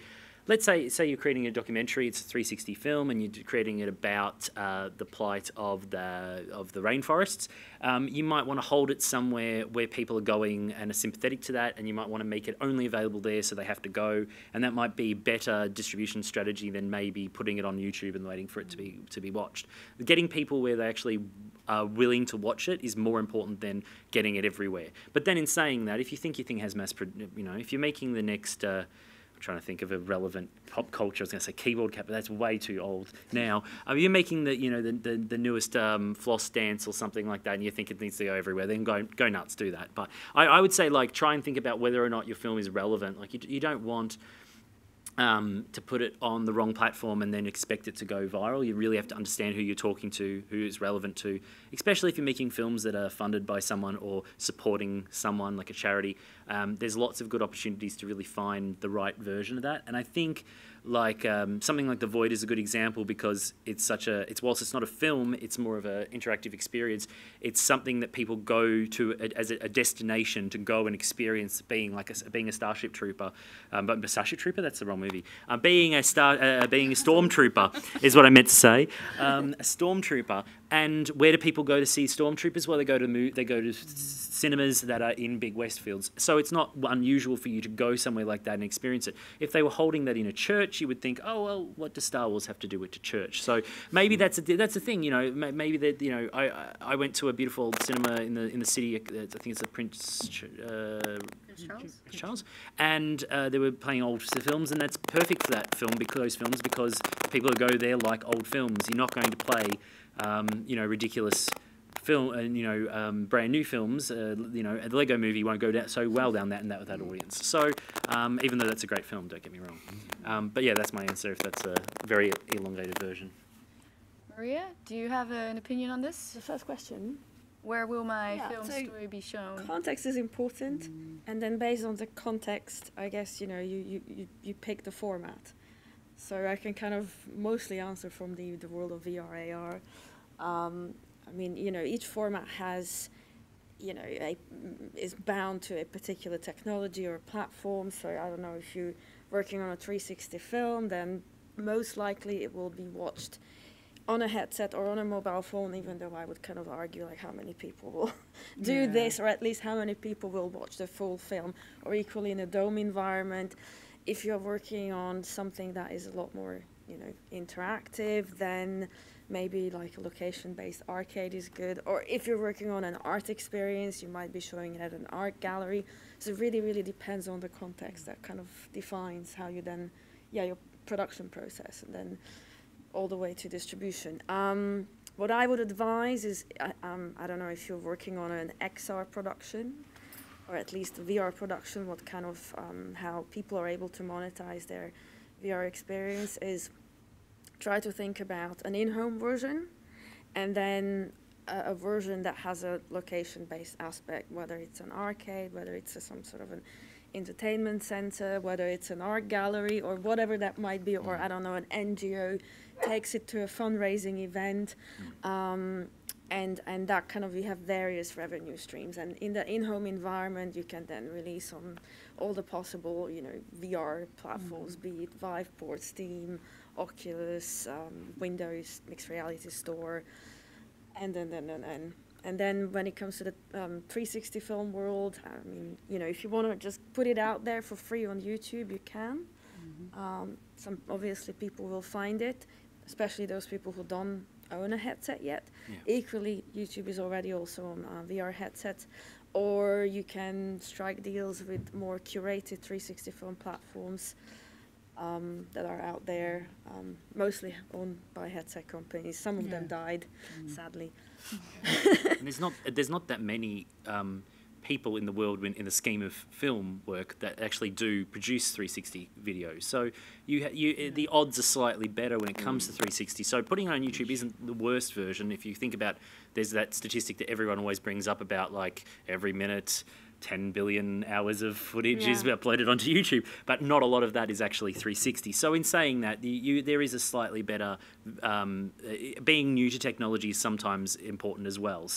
let's say say you're creating a documentary, it's a three sixty film, and you're creating it about uh, the plight of the of the rainforests. Um, you might want to hold it somewhere where people are going and are sympathetic to that, and you might want to make it only available there, so they have to go, and that might be better distribution strategy than maybe putting it on YouTube and waiting for it to be to be watched. Getting people where they actually are willing to watch it is more important than getting it everywhere. But then in saying that, if you think your thing has mass, you know, if you're making the next, uh, I'm trying to think of a relevant pop culture, I was going to say keyboard cat, but that's way too old now. Are you making the, you know, the the, the newest um, floss dance or something like that, and you think it needs to go everywhere? Then go go nuts, do that. But I, I would say, like, try and think about whether or not your film is relevant. Like, you you don't want Um, to put it on the wrong platform and then expect it to go viral. You really have to understand who you're talking to, who it's relevant to, especially if you're making films that are funded by someone or supporting someone like a charity. Um, there's lots of good opportunities to really find the right version of that. And I think like um, something like The Void is a good example because it's such a, it's whilst it's not a film, it's more of an interactive experience. It's something that people go to a, as a, a destination to go and experience being like a, being a Starship Trooper. Um, but Starship Trooper, that's the wrong movie. Uh, being a star, uh, being a stormtrooper is what I meant to say. Um, a stormtrooper. And where do people go to see stormtroopers? Well, they go to mo- they go to cinemas that are in big Westfields. So it's not unusual for you to go somewhere like that and experience it. If they were holding that in a church, you would think, oh well, what does Star Wars have to do with the church? So maybe that's a that's the thing. You know, maybe that you know, I I went to a beautiful cinema in the in the city. I think it's the Prince uh, Charles. Charles, and uh, they were playing old films, and that's perfect for that film because those films because people who go there like old films. You're not going to play. Um, you know, ridiculous film and, you know, um, brand new films, uh, you know, the Lego movie won't go down so well down that and that with that audience. So, um, even though that's a great film, don't get me wrong. Um, but yeah, that's my answer if that's a very elongated version. Maria, do you have an opinion on this? The first question. Where will my Yeah, film so story be shown? Context is important, mm. and then based on the context, I guess, you know, you, you, you, you pick the format. So I can kind of mostly answer from the, the world of V R, A R. Um, I mean, you know, each format has, you know, a, is bound to a particular technology or platform. So I don't know, if you're working on a three sixty film, then most likely it will be watched on a headset or on a mobile phone, even though I would kind of argue like how many people will do yeah. this, or at least how many people will watch the full film, or equally in a dome environment. If you're working on something that is a lot more, you know, interactive, then maybe like a location-based arcade is good. Or if you're working on an art experience, you might be showing it at an art gallery. So it really, really depends on the context that kind of defines how you then, yeah, your production process, and then all the way to distribution. Um, what I would advise is, uh, um, I don't know if you're working on an X R production, or at least V R production, what kind of, um, how people are able to monetize their V R experience is try to think about an in-home version, and then a, a version that has a location-based aspect, whether it's an arcade, whether it's a, some sort of an entertainment center, whether it's an art gallery, or whatever that might be, or I don't know, an N G O takes it to a fundraising event. Um, And, and that kind of, you have various revenue streams. And in the in-home environment, you can then release on all the possible, you know, V R platforms, mm-hmm. be it Viveport, Steam, Oculus, um, Windows, Mixed Reality Store, and then, then, and then. And then when it comes to the um, three sixty film world, I mean, you know, if you want to just put it out there for free on YouTube, you can. Mm-hmm. Um, some, obviously, people will find it, especially those people who don't own a headset yet. Yeah. Equally, YouTube is already also on uh, V R headsets, or you can strike deals with more curated three sixty film platforms um, that are out there, um, mostly owned by headset companies. Some of yeah. them died, mm. sadly. And there's not there's not that many um, people in the world in, in the scheme of film work that actually do produce three sixty videos. So you, ha- you yeah. the odds are slightly better when it comes mm. to three sixty. So putting it on YouTube isn't the worst version. If you think about, there's that statistic that everyone always brings up about like every minute ten billion hours of footage yeah. is uploaded onto YouTube, but not a lot of that is actually three sixty. So in saying that, you, you there is a slightly better, um, being new to technology is sometimes important as well. So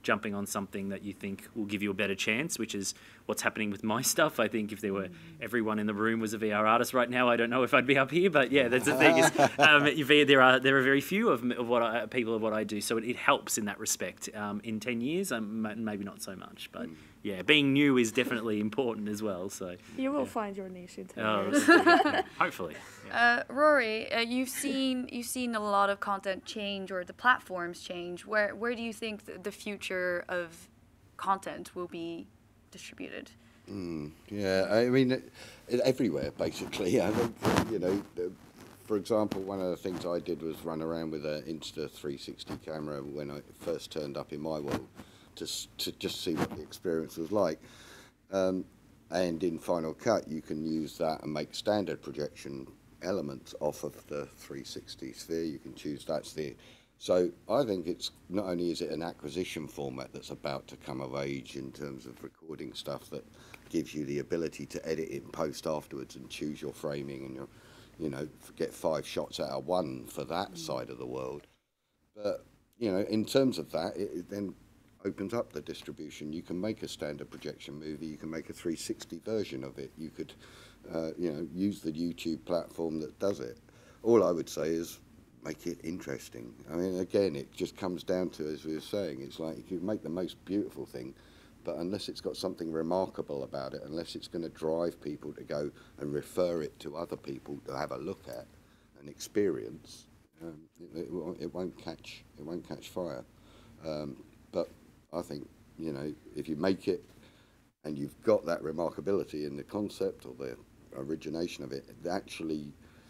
jumping on something that you think will give you a better chance, which is what's happening with my stuff. I think if there were everyone in the room was a V R artist right now, I don't know if I'd be up here. But yeah, that's the thing is um, there are there are very few of, of what I, people of what I do, so it, it helps in that respect. Um, in ten years, um, maybe not so much, but yeah, being new is definitely important as well. So you will yeah. find your niche in ten oh, years. yeah, hopefully. Uh, Rory, uh, you've seen you've seen a lot of content change, or the platforms change. Where where do you think the, the future of content will be distributed? Mm, yeah, I mean, it, it, everywhere basically. I think, you know, for example, one of the things I did was run around with an Insta three sixty camera when I first turned up in my world, to to just see what the experience was like. Um, and in Final Cut, you can use that and make standard projection elements off of the three sixty sphere. You can choose that's the. So I think it's not only is it an acquisition format that's about to come of age in terms of recording stuff that gives you the ability to edit it in post afterwards and choose your framing and your, you know, get five shots out of one for that side of the world. But you know, in terms of that, it, it then opens up the distribution. You can make a standard projection movie. You can make a three sixty version of it. You could, uh, you know, use the YouTube platform that does it. All I would say is make it interesting. I mean, again, it just comes down to, as we were saying, it's like you can make the most beautiful thing, but unless it's got something remarkable about it, unless it's going to drive people to go and refer it to other people to have a look at and experience, um, it, it, won't, it won't catch. It won't catch fire. Um, but I think, you know, if you make it and you've got that remarkability in the concept or the origination of it, it actually.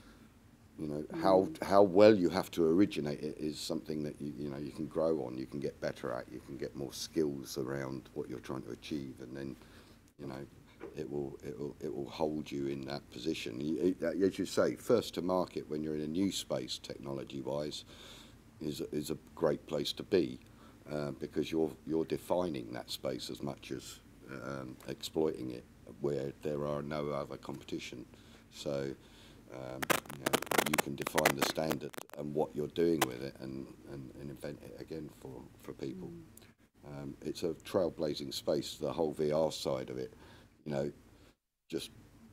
You know, how how well you have to originate it is something that you you know you can grow on, you can get better at, you can get more skills around what you're trying to achieve, and then, you know, it will it will it will hold you in that position. You, as you say, first to market when you're in a new space, technology-wise, is is a great place to be, uh, because you're you're defining that space as much as um, exploiting it, where there are no other competition. So. Um, you know, you can define the standard and what you're doing with it, and, and, and invent it again for, for people. Mm. Um, it's a trailblazing space. The whole V R side of it, you know, just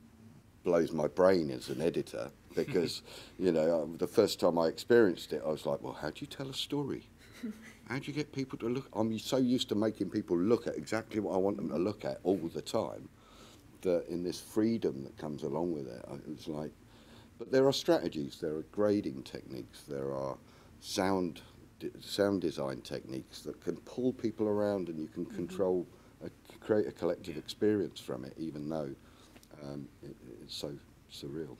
blows my brain as an editor, because, you know, the first time I experienced it, I was like, well, how do you tell a story? How do you get people to look? I'm so used to making people look at exactly what I want them to look at all the time, that in this freedom that comes along with it, it was like. But there are strategies, there are grading techniques, there are sound sound design techniques that can pull people around, and you can control, a, create a collective experience from it, even though um, it, it's so surreal.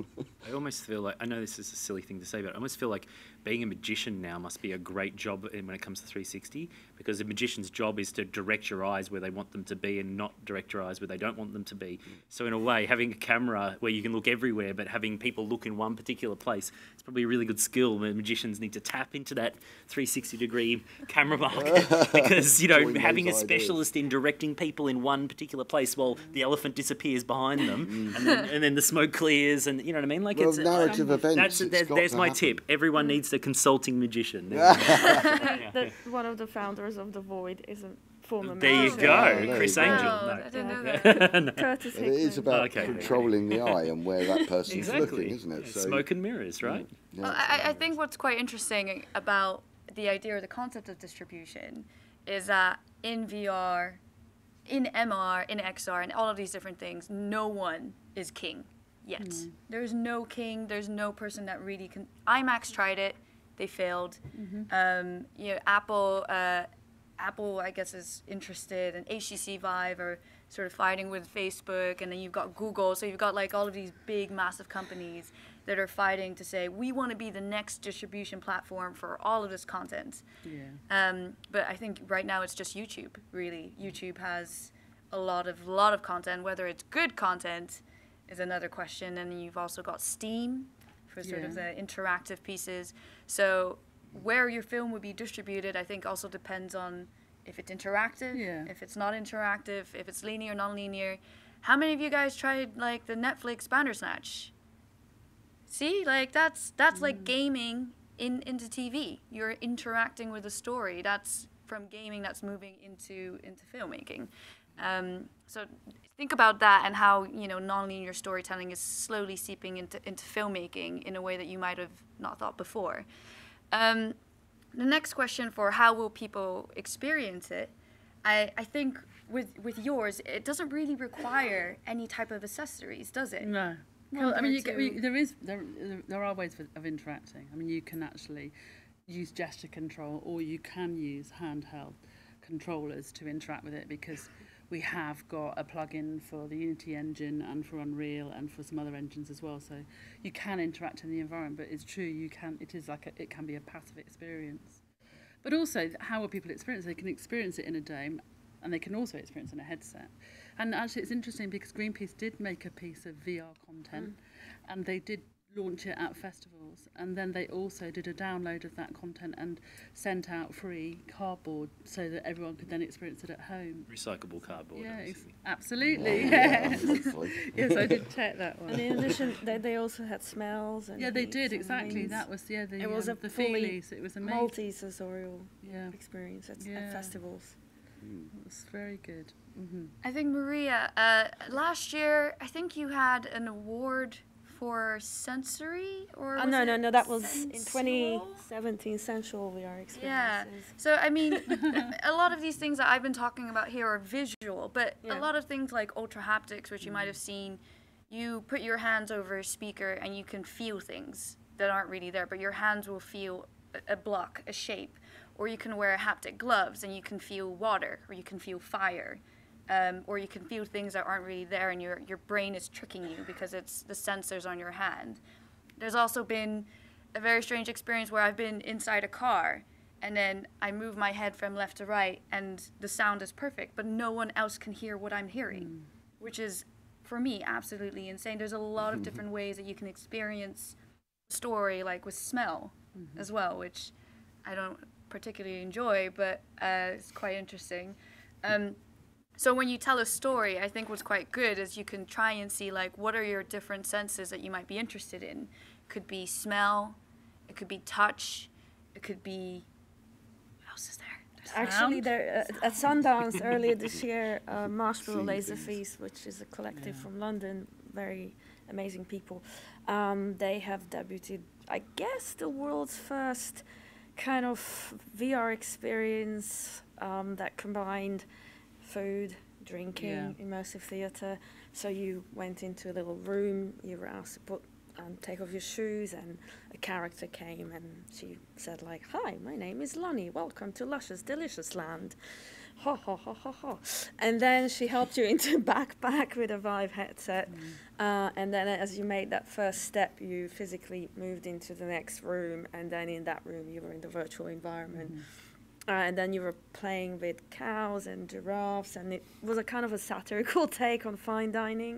I almost feel like, I know this is a silly thing to say, but I almost feel like being a magician now must be a great job when it comes to three sixty, because a magician's job is to direct your eyes where they want them to be and not direct your eyes where they don't want them to be. So in a way, having a camera where you can look everywhere, but having people look in one particular place, it's probably a really good skill where magicians need to tap into that three sixty degree camera market, because, you know, having a specialist in directing people in one particular place while the elephant disappears behind them, and, then, and then the smoke clears, and you know what I mean? Like, well, it's narrative um, events. That's, there's there's my tip. Everyone needs a consulting magician. yeah. the, one of the founders of The Void is a former There you magician. go, Oh, Chris no, Angel. No, No. I didn't know Yeah. that. No. Curtis It is Hickman. about Okay. controlling the eye and where that person's Exactly. looking, isn't it? Yeah, smoke and mirrors, right? Yeah. Well, I, I think what's quite interesting about the idea or the concept of distribution is that in V R, in M R, in X R, and all of these different things, no one is king yet. Mm. There's no king. There's no person that really can. IMAX tried it. They failed. Mm-hmm. Um, you know, Apple, uh, Apple, I guess, is interested, and H T C Vive are sort of fighting with Facebook, and then you've got Google. So you've got like all of these big, massive companies that are fighting to say, we want to be the next distribution platform for all of this content. Yeah. Um, but I think right now it's just YouTube, really. YouTube has a lot of lot of content. Whether it's good content is another question. And you've also got Steam for sort Yeah. of the interactive pieces. So where your film would be distributed, I think also depends on if it's interactive, Yeah. if it's not interactive, if it's linear, non-linear. How many of you guys tried like the Netflix Bandersnatch? See, like that's that's mm. like gaming in into T V. You're interacting with a story. That's from gaming that's moving into into filmmaking. Um, so think about that and how, you know, nonlinear storytelling is slowly seeping into, into filmmaking in a way that you might have not thought before. Um, the next question for how will people experience it, I, I think with with yours, it doesn't really require any type of accessories, does it? No. Well, I mean, you get, I mean, there is there there are ways of, of interacting. I mean, you can actually use gesture control, or you can use handheld controllers to interact with it, because we have got a plugin for the Unity engine and for Unreal and for some other engines as well. So you can interact in the environment, but it's true, you can. It is like a, it can be a passive experience. But also, how will people experience it? They can experience it in a dome, and they can also experience it in a headset. And actually, it's interesting because Greenpeace did make a piece of V R content, mm. and they did launch it at festivals, and then they also did a download of that content and sent out free cardboard so that everyone could then experience it at home. Recyclable cardboard. Yeah, ex absolutely. Yeah. Yes, I did check that one. And in addition, they, they also had smells. And yeah, they did exactly. That was yeah. The, it was um, a the fully feelies. It was amazing. multi-sensorial yeah. experience at, yeah. at festivals. Mm. It was very good. Mm-hmm. I think Maria, uh, last year I think you had an award for sensory, or oh, was no, it no, no, that was sensual? in twenty seventeen, sensual V R experiences. Yeah, so I mean, a lot of these things that I've been talking about here are visual, but yeah. a lot of things like ultra haptics, which you might have seen, you put your hands over a speaker and you can feel things that aren't really there, but your hands will feel a, a block, a shape, or you can wear haptic gloves and you can feel water, or you can feel fire. Um, or you can feel things that aren't really there, and your, your brain is tricking you because it's the sensors on your hand. There's also been a very strange experience where I've been inside a car, and then I move my head from left to right, and the sound is perfect, but no one else can hear what I'm hearing, mm. which is, for me, absolutely insane. There's a lot of different ways that you can experience story, like with smell mm-hmm. as well, which I don't particularly enjoy, but uh, it's quite interesting. Um, So when you tell a story, I think what's quite good is you can try and see, like, what are your different senses that you might be interested in. It could be smell, it could be touch, it could be, what else is there? There's Actually, sound. there uh, at Sundance earlier this year, uh, Marshmallow Laser Feast, which is a collective yeah. from London, very amazing people, um, they have debuted, I guess, the world's first kind of V R experience um, that combined food, drinking, yeah. immersive theatre. So you went into a little room, you were asked to put and take off your shoes, and a character came and she said like, "Hi, my name is Lonnie, welcome to Luscious Delicious Land." Ha ha ha ha ha. And then she helped you into a backpack with a Vive headset. Mm. Uh, and then as you made that first step, you physically moved into the next room, and then in that room you were in the virtual environment. Mm. Uh, and then you were playing with cows and giraffes, and it was a kind of a satirical take on fine dining.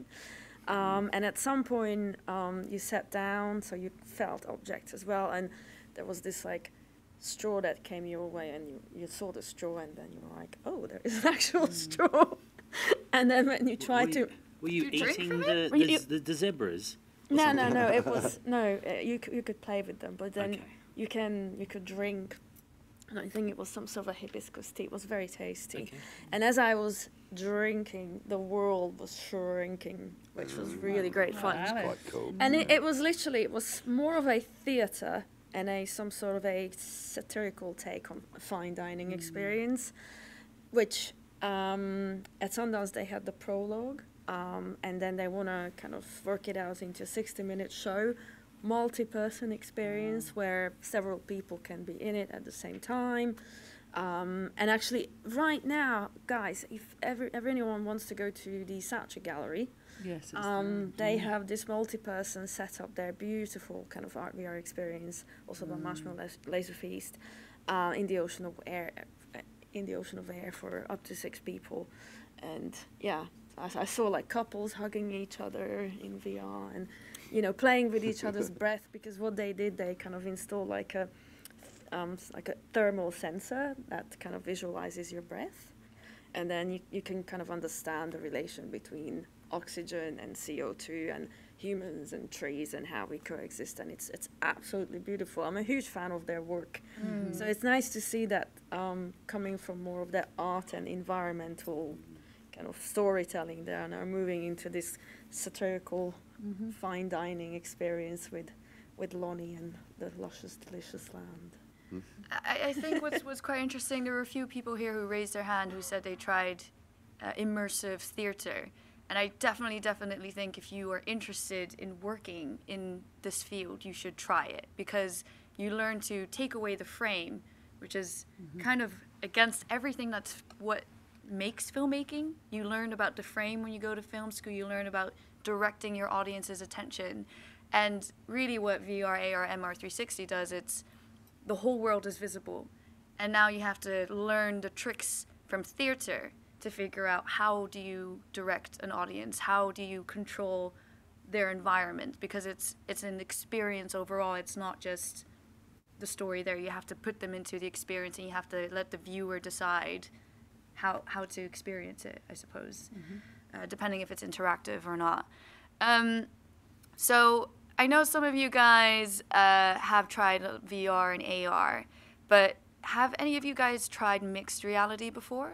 Um, and at some point, um, you sat down, so you felt objects as well. And there was this like straw that came your way, and you, you saw the straw, and then you were like, "Oh, there is an actual mm. straw." And then when you tried were you, to, were you you eating the you, the, you, the the zebras? No, no, no. It was no. Uh, you you could play with them, but then okay. you can you could drink. And I think it was some sort of hibiscus tea. It was very tasty. Okay. And as I was drinking, the world was shrinking, which was really great fun. That's quite cool. And it, it was literally, it was more of a theatre and a some sort of a satirical take on a fine dining mm. experience, which um, at Sundance they had the prologue, um, and then they want to kind of work it out into a sixty-minute show, multi-person experience where several people can be in it at the same time. Um, and actually, right now, guys, if ever, ever anyone wants to go to the Saatchi Gallery, yes, um, they have this multi-person set up there, beautiful kind of art V R experience, also mm. by Marshmallow Laser Feast, uh, in the ocean of air, uh, in the ocean of air for up to six people, and yeah, I, I saw like couples hugging each other in V R and, you know, playing with each other's breath, because what they did, they kind of installed like a um, like a thermal sensor that kind of visualizes your breath, and then you, you can kind of understand the relation between oxygen and C O two, and humans and trees and how we coexist, and it's it's absolutely beautiful. I'm a huge fan of their work. Mm. So it's nice to see that um, coming from more of that art and environmental kind of storytelling, they are now moving into this satirical Mhm. fine dining experience with with Lonnie and the luscious, delicious land. I, I think what's, what's quite interesting, there were a few people here who raised their hand who said they tried uh, immersive theatre. And I definitely, definitely think if you are interested in working in this field, you should try it, because you learn to take away the frame, which is Mhm. kind of against everything that's what makes filmmaking. You learn about the frame when you go to film school, you learn about directing your audience's attention. And really what V R, A R, M R three sixty does, it's the whole world is visible. And now you have to learn the tricks from theater to figure out how do you direct an audience, how do you control their environment, because it's it's an experience overall. It's not just the story there. You have to put them into the experience, and you have to let the viewer decide how how to experience it, I suppose, Mhm. uh, depending if it's interactive or not. Um, so I know some of you guys uh, have tried V R and A R, but have any of you guys tried mixed reality before?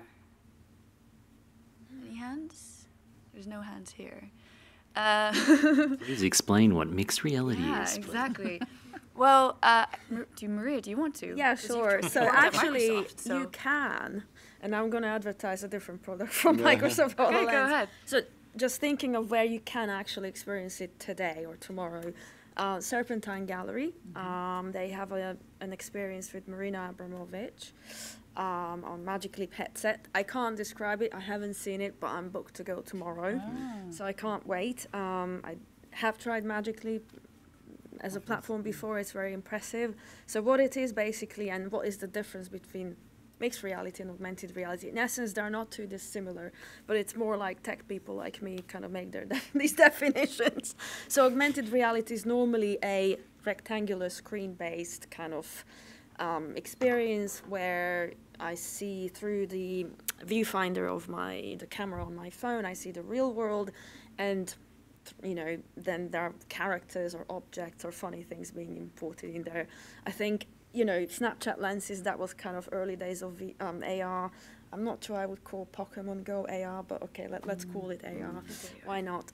Any hands? There's no hands here. Uh, Please explain what mixed reality yeah, is. please. exactly. Well, uh, Mar- do you, Maria, do you want to? Yeah, 'Cause you've sure. worked So at actually, Microsoft, so- you can, and I'm going to advertise a different product from Yeah. Microsoft Okay, HoloLens. go ahead. So just thinking of where you can actually experience it today or tomorrow. Uh, Serpentine Gallery, um, they have a, an experience with Marina Abramovic um, on Magic Leap headset. I can't describe it, I haven't seen it, but I'm booked to go tomorrow, so I can't wait. Um, I have tried Magic Leap as a platform before, it's very impressive. So what it is basically, and what is the difference between mixed reality and augmented reality? In essence, they're not too dissimilar, but it's more like tech people like me kind of make their these definitions. So augmented reality is normally a rectangular screen-based kind of um, experience where I see through the viewfinder of my the camera on my phone, I see the real world, and you know, then there are characters or objects or funny things being imported in there. I think, you know, Snapchat lenses, that was kind of early days of v, um, A R. I'm not sure I would call Pokemon Go A R, but okay, let, let's call it A R. Why not?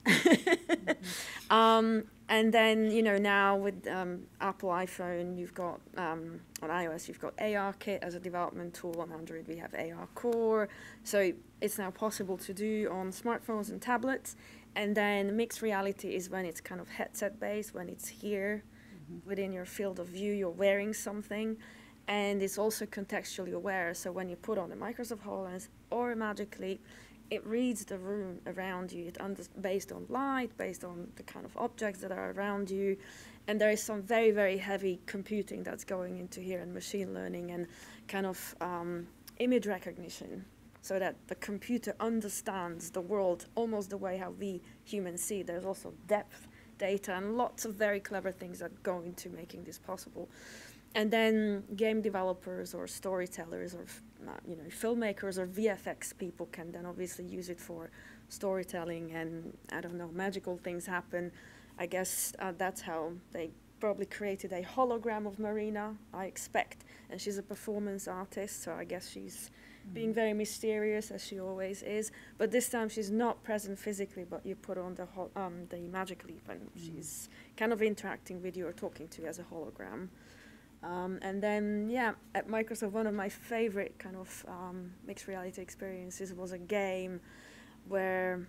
um, and then, you know, now with um, Apple iPhone, you've got, um, on iOS, you've got A R Kit as a development tool. On Android, we have A R Core. So it's now possible to do on smartphones and tablets. And then mixed reality is when it's kind of headset-based, when it's here within your field of view, you're wearing something, and it's also contextually aware. So when you put on a Microsoft HoloLens or a Magic Leap, it reads the room around you. It under based on light, based on the kind of objects that are around you, and there is some very, very heavy computing that's going into here, and machine learning and kind of um, image recognition, so that the computer understands the world almost the way how we humans see. There's also depth data and lots of very clever things that go into making this possible. And then game developers or storytellers or uh, you know, filmmakers or V F X people can then obviously use it for storytelling, and I don't know, magical things happen. I guess uh, that's how they probably created a hologram of Marina, I expect. And she's a performance artist, so I guess she's being very mysterious, as she always is. But this time she's not present physically, but you put on the ho um, the Magic Leap, and mm. she's kind of interacting with you or talking to you as a hologram. Um, and then, yeah, at Microsoft, one of my favorite kind of um, mixed reality experiences was a game where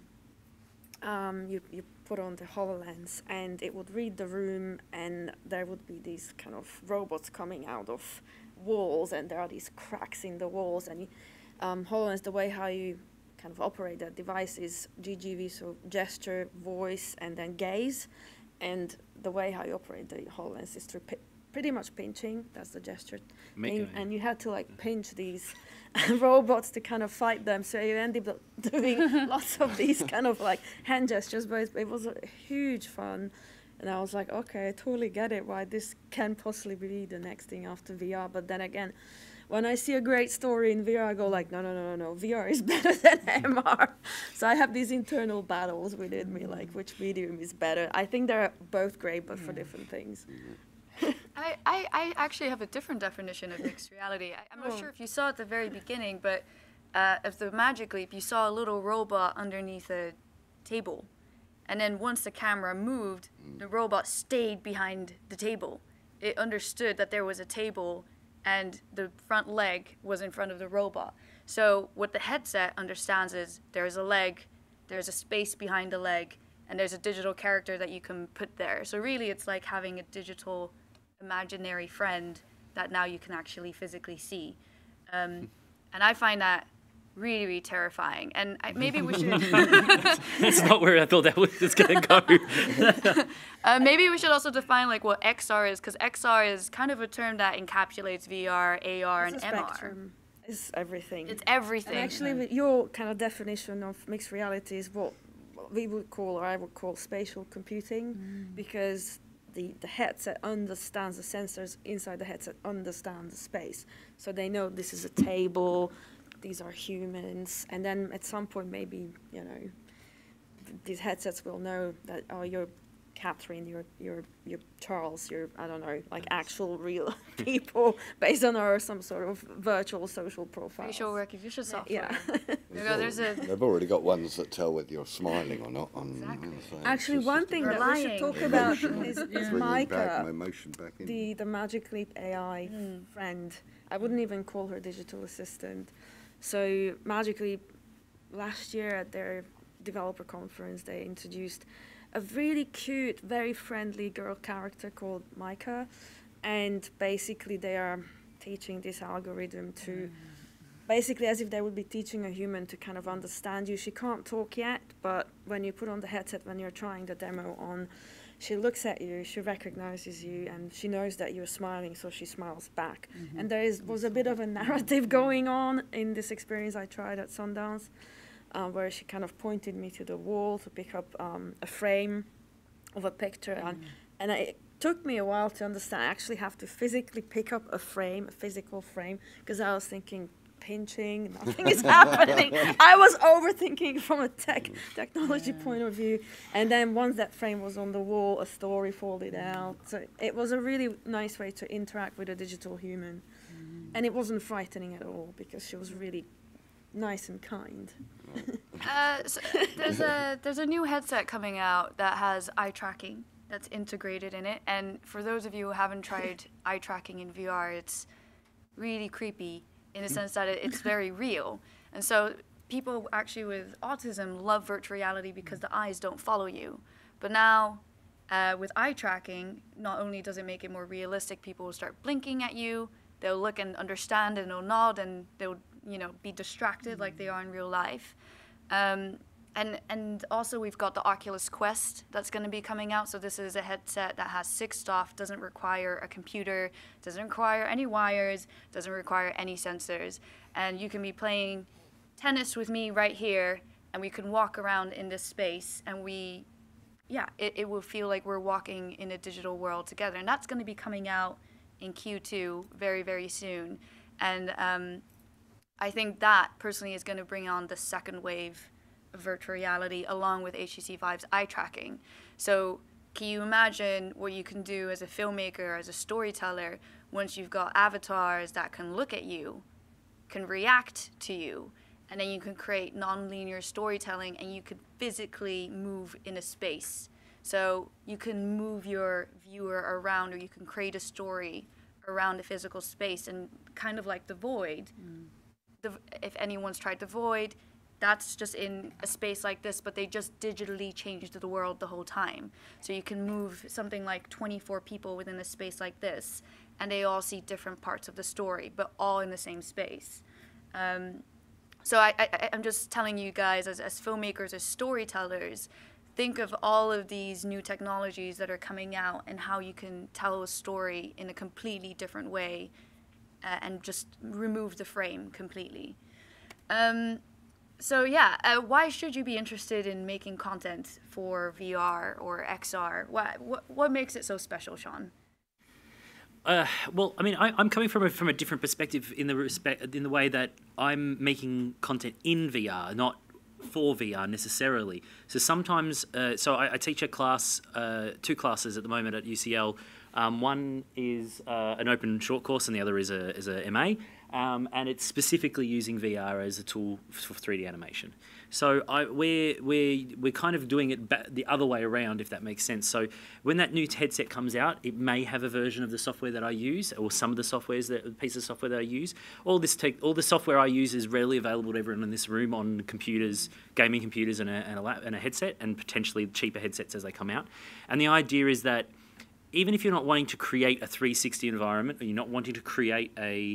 um, you, you put on the HoloLens, and it would read the room, and there would be these kind of robots coming out of walls, and there are these cracks in the walls, and um, HoloLens, the way how you kind of operate that device is G G V, so gesture, voice, and then gaze, and the way how you operate the HoloLens is through pretty much pinching. That's the gesture thing, and you had to like pinch these robots to kind of fight them, so you ended up doing lots of these kind of like hand gestures, but it, it was a huge fun. And I was like, okay, I totally get it, why this can possibly be the next thing after V R. But then again, when I see a great story in V R, I go like, no, no, no, no, no, V R is better than M R. So I have these internal battles within me, like which medium is better. I think they're both great, but for different things. I, I, I actually have a different definition of mixed reality. I, I'm not Oh. sure if you saw at the very beginning, but uh, of the Magic Leap, you saw a little robot underneath a table. And then once the camera moved, the robot stayed behind the table. It understood that there was a table and the front leg was in front of the robot. So what the headset understands is there's a leg, there's a space behind the leg, and there's a digital character that you can put there. So really it's like having a digital imaginary friend that now you can actually physically see. Um, and I find that really, really terrifying. And I, maybe we should... That's not where I thought that was going to go. uh, maybe we should also define like what X R is, because X R is kind of a term that encapsulates V R, A R, It's and a M R. spectrum. It's everything. It's everything. And actually, with your kind of definition of mixed reality is what we would call, or I would call, spatial computing, Mm. because the, the headset understands, the sensors inside the headset understand the space. So they know this is a table, these are humans, and then at some point maybe, you know, th these headsets will know that, oh, you're Catherine, you're, you're, you're Charles, you're, I don't know, like actual real people based on our some sort of virtual social profile. Facial recognition software. Yeah. There you go, there's a... They've already got ones that tell whether you're smiling or not. On, Exactly. so it's Actually, just- one just thing about that we should talk emotion. about Emotion. is, is Bringing back Micah, my emotion back in. the, the Magic Leap A I Mm. friend. I wouldn't even call her digital assistant. So Magic Leap, last year at their developer conference, they introduced a really cute, very friendly girl character called Micah. And basically they are teaching this algorithm to, basically as if they would be teaching a human to kind of understand you. She can't talk yet, but when you put on the headset, when you're trying the demo on, she looks at you, she recognizes you, and she knows that you're smiling, so she smiles back. Mhm. And there is, was a bit of a narrative going on in this experience I tried at Sundance, uh, where she kind of pointed me to the wall to pick up um, a frame of a picture. And, and I, it took me a while to understand I actually have to physically pick up a frame, a physical frame, because I was thinking, pinching, nothing is happening. I was overthinking from a tech technology yeah. point of view. And then once that frame was on the wall, a story folded out. So it was a really nice way to interact with a digital human. Mm. And it wasn't frightening at all because she was really nice and kind. uh, so there's a there's a new headset coming out that has eye tracking that's integrated in it. And for those of you who haven't tried eye tracking in V R, it's really creepy, in the sense that it, it's very real. And so people actually with autism love virtual reality because the eyes don't follow you. But now uh, with eye tracking, not only does it make it more realistic, people will start blinking at you, they'll look and understand and they'll nod and they'll, you know, be distracted mm-hmm. like they are in real life. Um, and, and also we've got the Oculus Quest that's going to be coming out. So this is a headset that has six stuff, doesn't require a computer, doesn't require any wires, doesn't require any sensors. And you can be playing tennis with me right here, and we can walk around in this space, and we, yeah, it, it will feel like we're walking in a digital world together. And that's going to be coming out in Q two very, very soon. And um, I think that personally is going to bring on the second wave of virtual reality along with H T C Vive's eye tracking. So can you imagine what you can do as a filmmaker, as a storyteller, once you've got avatars that can look at you, can react to you, and then you can create non-linear storytelling and you can physically move in a space. So you can move your viewer around, or you can create a story around a physical space, and kind of like The Void. Mm. The, if anyone's tried The Void, that's just in a space like this, but they just digitally changed the world the whole time. So you can move something like twenty-four people within a space like this, and they all see different parts of the story, but all in the same space. Um, so I, I, I'm just telling you guys, as, as filmmakers, as storytellers, think of all of these new technologies that are coming out and how you can tell a story in a completely different way uh, and just remove the frame completely. Um, So yeah, uh, why should you be interested in making content for V R or X R? What, what, what makes it so special, Sean? Uh, well, I mean, I, I'm coming from a, from a different perspective in the respect in the way that I'm making content in V R, not for V R necessarily. So sometimes, uh, so I, I teach a class, uh, two classes at the moment at U C L. Um, one is uh, an open short course, and the other is a is a M A, um, and it's specifically using V R as a tool for three D animation. So I, we're we're we're kind of doing it ba- the other way around, if that makes sense. So when that new headset comes out, it may have a version of the software that I use, or some of the softwares that pieces of software that I use. All this tech, all the software I use is readily available to everyone in this room on computers, gaming computers, and a and a, lap, and a headset, and potentially cheaper headsets as they come out. And the idea is that even if you're not wanting to create a three sixty environment, or you're not wanting to create a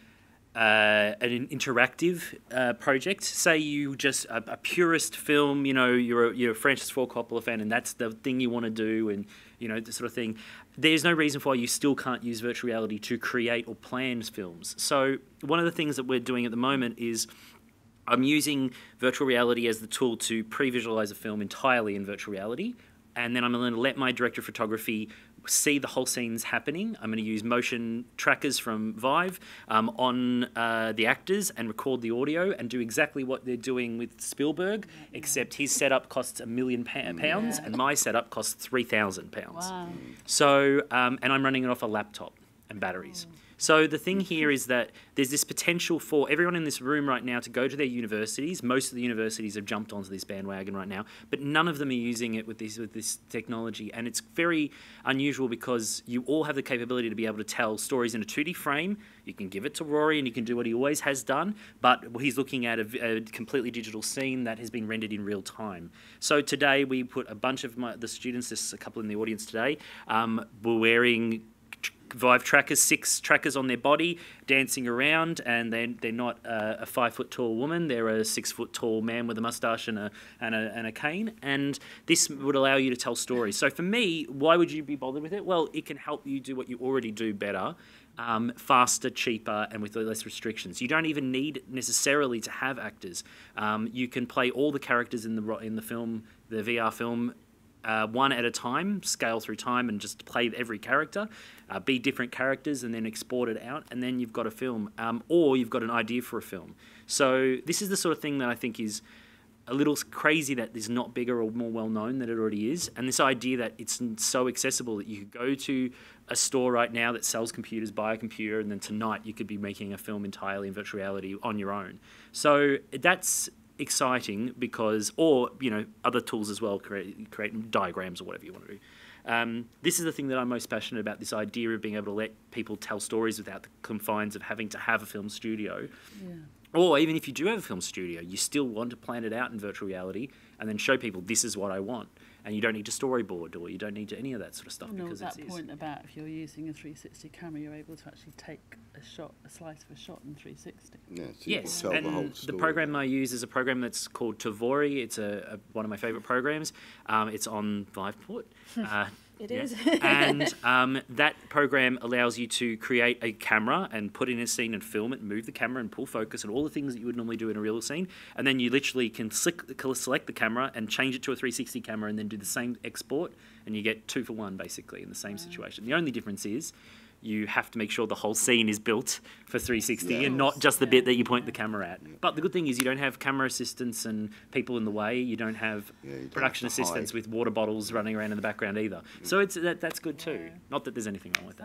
uh, an interactive uh, project, say you just a, a purist film, you know, you're a, you're a Francis Ford Coppola fan, and that's the thing you want to do, and you know, this sort of thing. There's no reason why you still can't use virtual reality to create or plan films. So one of the things that we're doing at the moment is I'm using virtual reality as the tool to pre-visualize a film entirely in virtual reality. And then I'm going to let my director of photography see the whole scenes happening. I'm going to use motion trackers from Vive um, on uh, the actors and record the audio and do exactly what they're doing with Spielberg, yeah. except his setup costs a million pa- pounds yeah. and my setup costs three thousand pounds. Wow. So, um, and I'm running it off a laptop and batteries. Oh. So the thing here is that there's this potential for everyone in this room right now to go to their universities. Most of the universities have jumped onto this bandwagon right now, but none of them are using it with this with this technology. And it's very unusual because you all have the capability to be able to tell stories in a two D frame. You can give it to Rory and he can do what he always has done, but he's looking at a, a completely digital scene that has been rendered in real time. So today we put a bunch of my, the students, there's a couple in the audience today, um, were wearing Vive trackers, six trackers on their body, dancing around, and they're, they're not a, a five-foot-tall woman. They're a six-foot-tall man with a moustache and a, and, a, and a cane, and this would allow you to tell stories. So for me, why would you be bothered with it? Well, it can help you do what you already do better, um, faster, cheaper, and with less restrictions. You don't even need necessarily to have actors. Um, you can play all the characters in the, in the film, the V R film, Uh, one at a time, scale through time and just play every character, uh, be different characters and then export it out, and then you've got a film, um, or you've got an idea for a film. So this is the sort of thing that I think is a little crazy that is not bigger or more well-known than it already is, and this idea that it's so accessible that you could go to a store right now that sells computers, buy a computer, and then tonight you could be making a film entirely in virtual reality on your own. So that's exciting because, or you know, other tools as well, create, create diagrams or whatever you want to do. Um, this is the thing that I'm most passionate about, this idea of being able to let people tell stories without the confines of having to have a film studio. Yeah. Or even if you do have a film studio, you still want to plan it out in virtual reality and then show people this is what I want. And you don't need to storyboard or you don't need to any of that sort of stuff. Oh, no, because that it's, point about if you're using a three sixty camera, you're able to actually take a shot, a slice of a shot in three sixty. Yeah, so you yes, can tell and the whole the story. program I use is a program that's called Tavori. It's a, a one of my favourite programs. Um, it's on Viveport. Uh, It yeah. is. And um, that program allows you to create a camera and put in a scene and film it, and move the camera and pull focus and all the things that you would normally do in a real scene. And then you literally can select the camera and change it to a three sixty camera and then do the same export, and you get two for one basically in the same wow. situation. The only difference is you have to make sure the whole scene is built for three sixty yeah. and not just the yeah. bit that you point the camera at. Yeah. But the good thing is you don't have camera assistants and people in the way. You don't have yeah, you don't production have assistants hide. with water bottles running around in the background either. Yeah. So it's that that's good too. Yeah. Not that there's anything wrong with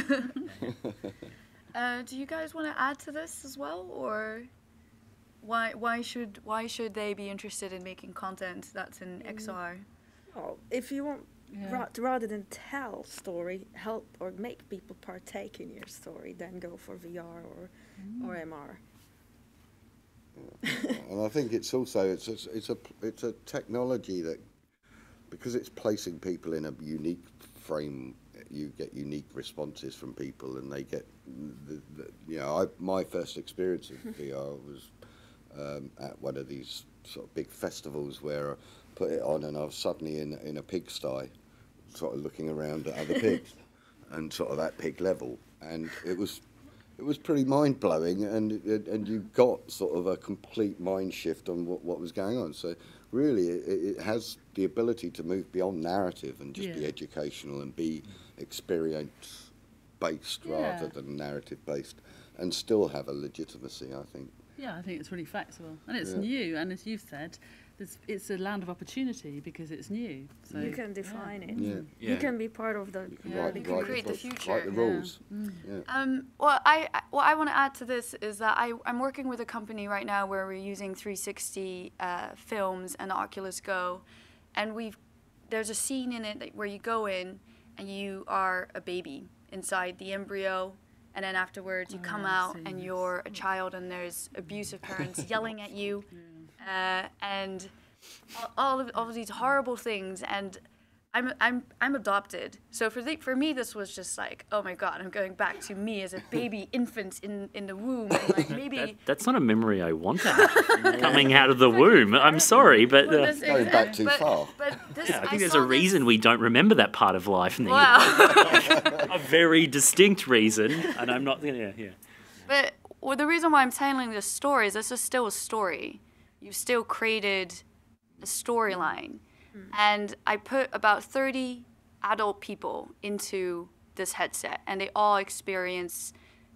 that. uh, do you guys want to add to this as well, or why why should why should they be interested in making content that's in X R? Oh, if you want. Yeah. Ra- rather than tell story, help or make people partake in your story, then go for V R or mm. or M R. Yeah. And I think it's also it's a, it's a it's a technology that, because it's placing people in a unique frame, you get unique responses from people, and they get the, the, you know I, my first experience of V R was um, at one of these sort of big festivals where I put it on and I was suddenly in in a pigsty, sort of looking around at other pigs and sort of that pig level, and it was it was pretty mind blowing, and and you got sort of a complete mind shift on what, what was going on. So really it, it has the ability to move beyond narrative and just yeah. be educational and be experience based Yeah. rather than narrative based, and still have a legitimacy, I think. Yeah, I think it's really flexible, and it's Yeah. new. And as you've said, there's, it's a land of opportunity because it's new. So You can define yeah. it. Yeah. You Yeah. can be part of the. Yeah. Write, You can write create the write future. the Yeah. rules. Mm. Yeah. Um, well, I I- what I want to add to this is that I I'm working with a company right now where we're using three sixty uh, films and Oculus Go, and we've there's a scene in it that, where you go in and you are a baby inside the embryo. And then afterwards, you Oh, come yeah, I've out seen and this. you're a child, and there's abusive parents yelling at you, uh, and all- all of, all of these horrible things. And I'm I'm I'm adopted, so for the, for me this was just like, oh my god, I'm going back to me as a baby infant in, in the womb, and like maybe. That, that's not a memory I want to have coming out of the womb. I'm sorry, but Well, uh, this- Going back too but, far. But this, yeah, I think there's saw a reason this- we don't remember that part of life. Neil. Wow. A very distinct reason, and I'm not. Yeah, yeah. But well, the reason why I'm telling this story is this is still a story. You've still created a storyline. And I put about thirty adult people into this headset, and they all experience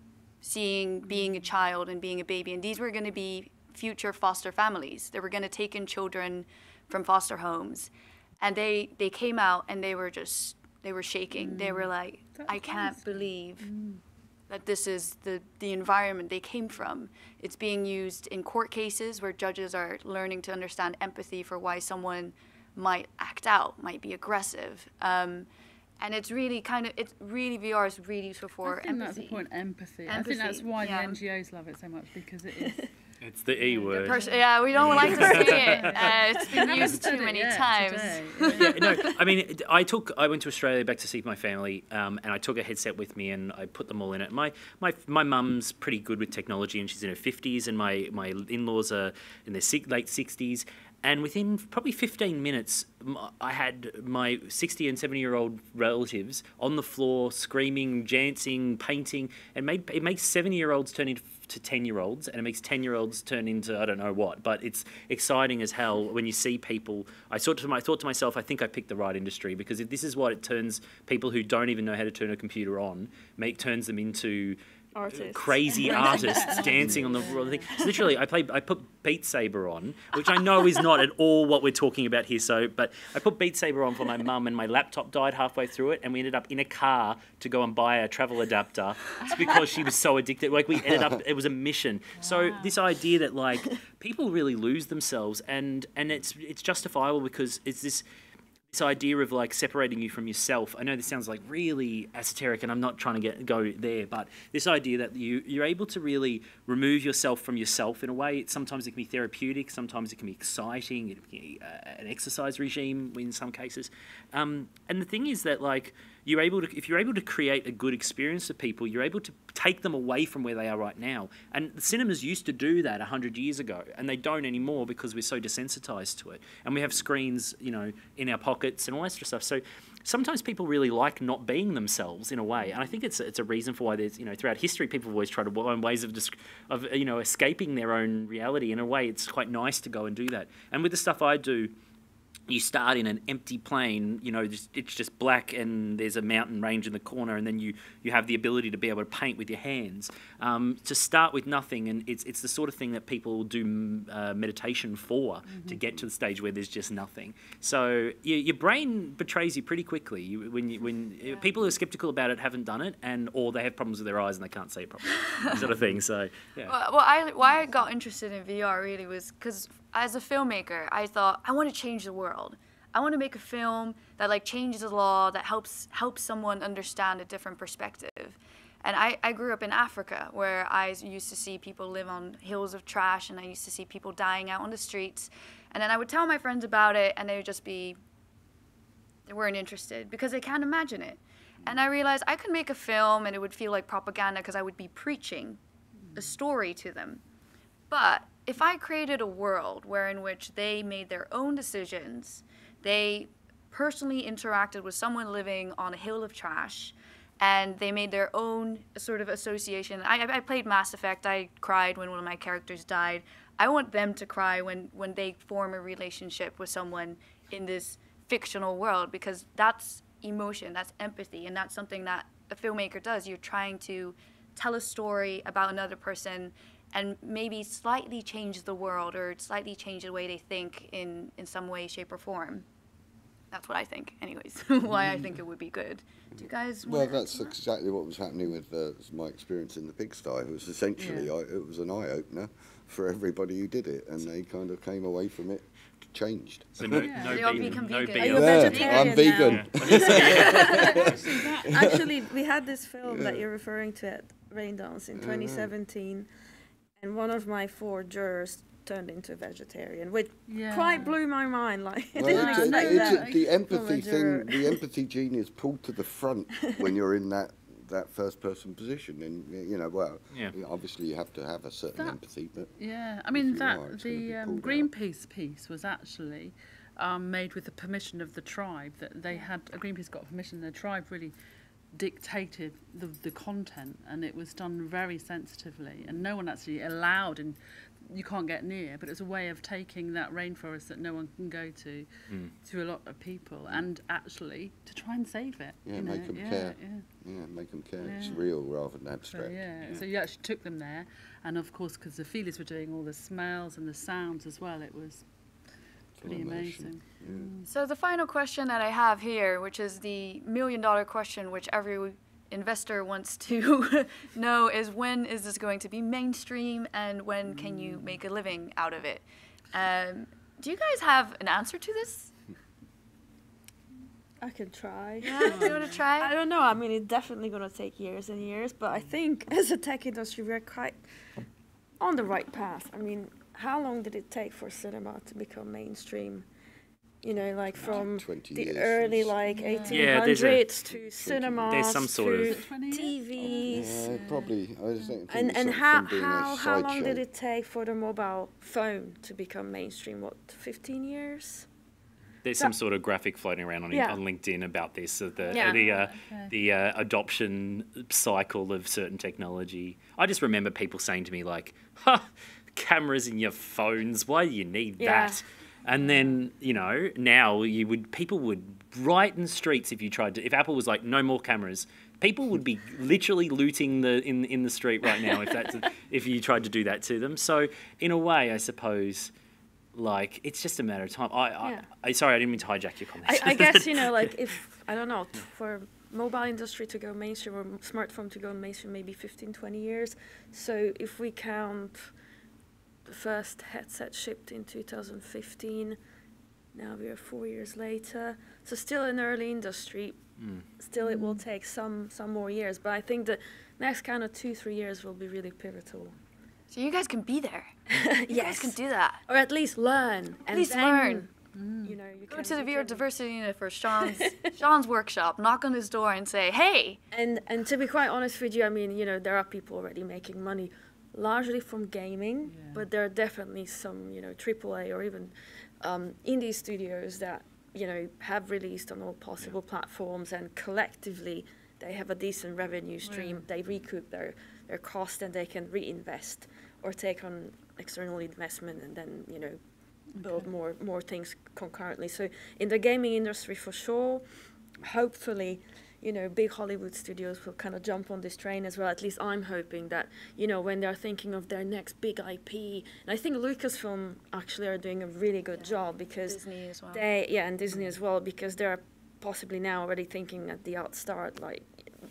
seeing being a child and being a baby. And these were going to be future foster families. They were going to take in children from foster homes. And they, they came out and they were just, they were shaking. They were like, I can't believe that this is the, the environment they came from. It's being used in court cases where judges are learning to understand empathy for why someone might act out, might be aggressive. Um, and it's really kind of, it's really, V R is really useful for I think empathy. that's the point, empathy. I Empathy, think that's why yeah. the N G Os love it so much, because it is. It's the E word. Pers- yeah, we don't like to see it. Uh, it's been used Said too it many yet times. today. Yeah, no, I mean, I took, I went to Australia back to see my family, um, and I took a headset with me, and I put them all in it. My my my mum's pretty good with technology, and she's in her fifties, and my my in-laws are in their si- late sixties. And within probably fifteen minutes, m- I had my sixty and seventy year old relatives on the floor screaming, dancing, painting, and made it makes seventy year olds turn into to ten year olds, and it makes ten year olds turn into I don't know what. But it's exciting as hell when you see people. I thought to my, I thought to myself, I think I picked the right industry, because if this is what it turns people who don't even know how to turn a computer on, make turns them into Artists. crazy artists dancing on the floor. Thing. So literally, I played. I put Beat Saber on, which I know is not at all what we're talking about here. So, but I put Beat Saber on for my mum, and my laptop died halfway through it, and we ended up in a car to go and buy a travel adapter. It's because she was so addicted. Like we ended up, it was a mission. So this idea that like people really lose themselves, and and it's it's justifiable because it's this. This idea of like separating you from yourself. I know this sounds like really esoteric, and I'm not trying to get go there, but this idea that you you're able to really remove yourself from yourself in a way. Sometimes it can be therapeutic, sometimes it can be exciting, it can be uh, an exercise regime in some cases. Um, and the thing is that like you're able to, if you're able to create a good experience for people, you're able to take them away from where they are right now. And the cinemas used to do that a hundred years ago, and they don't anymore because we're so desensitized to it. And we have screens, you know, in our pockets and all that sort of stuff. So sometimes people really like not being themselves in a way. And I think it's it's a reason for why there's, you know, throughout history, people have always tried to find ways of, disc- of, you know, escaping their own reality. In a way, it's quite nice to go and do that. And with the stuff I do, you start in an empty plane, you know, just, it's just black and there's a mountain range in the corner, and then you, you have the ability to be able to paint with your hands. Um, to start with nothing, and it's it's the sort of thing that people do uh, meditation for, mm-hmm. to get to the stage where there's just nothing. So you, your brain betrays you pretty quickly. You, when you, when yeah. people who are skeptical about it haven't done it, and or they have problems with their eyes and they can't see it properly, sort of thing. So yeah. Well, well I, why I got interested in V R really was because as a filmmaker, I thought I want to change the world. I want to make a film that like changes the law, that helps helps someone understand a different perspective. And I, I grew up in Africa, where I used to see people live on hills of trash, and I used to see people dying out on the streets. And then I would tell my friends about it, and they would just be, they weren't interested because they can't imagine it. And I realized I could make a film and it would feel like propaganda because I would be preaching a story to them. But if I created a world where in which they made their own decisions, they personally interacted with someone living on a hill of trash, and they made their own sort of association. I, I played Mass Effect. I cried when one of my characters died. I want them to cry when, when they form a relationship with someone in this fictional world, because that's emotion, that's empathy, and that's something that a filmmaker does. You're trying to tell a story about another person and maybe slightly change the world or slightly change the way they think in, in some way, shape, or form. That's what I think, anyways, why I think it would be good. Do you guys Well, want that's exactly what was happening with uh, my experience in the pigsty. It was essentially, Yeah. I, it was an eye-opener for everybody who did it, and they kind of came away from it changed. So no, yeah. no They all B- become no vegan. B- Are you a Yeah, vegetarian I'm vegan. now? Actually, we had this film that you're referring to at Raindance in twenty seventeen, and one of my four jurors turned into a vegetarian, which Yeah. quite blew my mind. Like, I Well, didn't it's- expect it's- that. the from a empathy juror. thing, the empathy gene is pulled to the front when you're in that, that first-person position, and you know, well, Yeah. obviously you have to have a certain That- empathy, but Yeah, I if mean you that are, it's gonna be the um, pulled out. Greenpeace piece was actually um, made with the permission of the tribe. That they had a Greenpeace got permission. The tribe really dictated the the content, and it was done very sensitively, and no one actually allowed, and you can't get near. But it's a way of taking that rainforest that no one can go to, Mm. to a lot of people, and actually to try and save it. yeah, you make know? them yeah, care. Yeah. Yeah, make them care. It's Yeah. real rather than So, abstract. yeah. so you actually took them there, and of course, because the feelers were doing all the smells and the sounds as well, it was pretty emotion. amazing. So the final question that I have here, which is the million dollar question, which every investor wants to know, is when is this going to be mainstream and when can you make a living out of it? Um, do you guys have an answer to this? I can try. Yeah, you want to try? I don't know. I mean, it's definitely going to take years and years, but I think as a tech industry, we're quite on the right path. I mean, how long did it take for cinema to become mainstream? You know, like from twenty the years early is- like Yeah. eighteen Yeah, there's a- hundreds to cinemas, there's some sort to of- T Vs. Yeah, probably. I was thinking And and sort of how from being a how how long sideshow. did it take for the mobile phone to become mainstream? What, fifteen years? There's So- some sort of graphic floating around on, Yeah. on LinkedIn about this, of the Yeah. the uh, Okay. the uh, adoption cycle of certain technology. I just remember people saying to me like, "Ha, cameras in your phones. Why do you need Yeah. that?" And then, you know, now you would people would riot in the streets if you tried to. If Apple was like, no more cameras, people would be literally looting the in in the street right now if that's if you tried to do that to them. So in a way, I suppose, like it's just a matter of time. I, I, Yeah. I sorry, I didn't mean to hijack your comments. I, I guess, you know, like if, I don't know, t- for mobile industry to go mainstream or smartphone to go mainstream, maybe fifteen, twenty years. So if we count the first headset shipped in two thousand fifteen, now we are four years later. So still an early industry. Mm. Still it will take some, some more years. But I think the next kind of two, three years will be really pivotal. So you guys can be there. You Yes. guys can do that. Or at least learn. At and least then, learn. You know, you Go can, to the you V R can- Diversity Unit for Sean's Sean's workshop. Knock on his door and say, "Hey." And and to be quite honest with you, I mean, you know, there are people already making money, largely from gaming, but there are definitely some, you know, triple A or even um, indie studios that, you know, have released on all possible platforms, and collectively they have a decent revenue stream. They recoup their their cost and they can reinvest or take on external investment and then, you know, build more more things concurrently. So in the gaming industry, for sure, hopefully, you know, big Hollywood studios will kind of jump on this train as well. At least I'm hoping that, you know, when they're thinking of their next big I P, and I think Lucasfilm actually are doing a really good job because Disney as well. they, yeah, and Disney as well, because they're possibly now already thinking at the outstart, like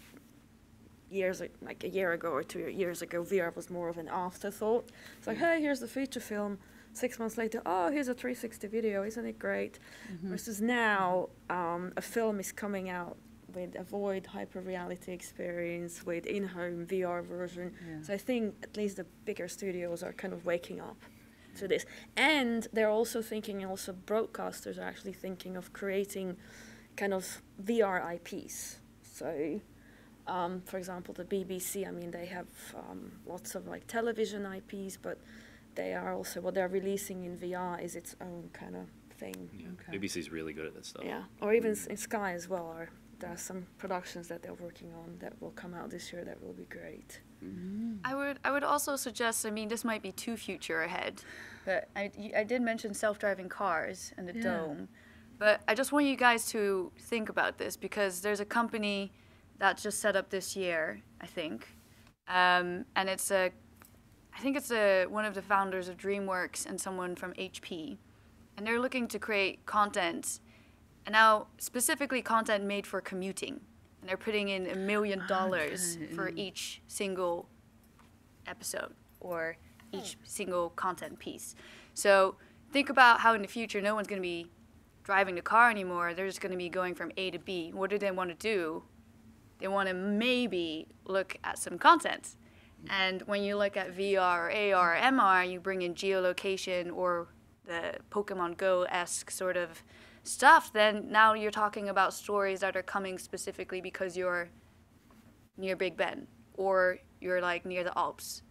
years, like a year ago or two years ago, V R was more of an afterthought. It's like, hey, here's the feature film. Six months later, oh, here's a three sixty video, isn't it great? Mm-hmm. Versus now, um, a film is coming out with a void hyper-reality experience, with in-home V R version. Yeah. So I think at least the bigger studios are kind of waking up to this. And they're also thinking, also broadcasters are actually thinking of creating kind of V R I Ps. So, um, for example, the B B C, I mean, they have um, lots of like television I Ps, but they are also, what they're releasing in V R is its own kind of thing. Yeah. B B C's really good at that stuff. Yeah, or even s- in Sky as well. Or there are some productions that they're working on that will come out this year that will be great. I would I would also suggest, I mean, this might be too future ahead, but I, y- I did mention self-driving cars and the Yeah. dome. But I just want you guys to think about this, because there's a company that just set up this year, I think, um, and it's a, I think it's a one of the founders of DreamWorks and someone from H P, and they're looking to create content, and now specifically content made for commuting, and they're putting in a million dollars Okay, for mm. each single episode or each single content piece. So think about how in the future no one's going to be driving the car anymore. They're just going to be going from A to B. What do they want to do? They want to maybe look at some content. And when you look at V R or A R or M R, you bring in geolocation or the Pokemon Go-esque sort of stuff, then now you're talking about stories that are coming specifically because you're near Big Ben or you're like near the Alps.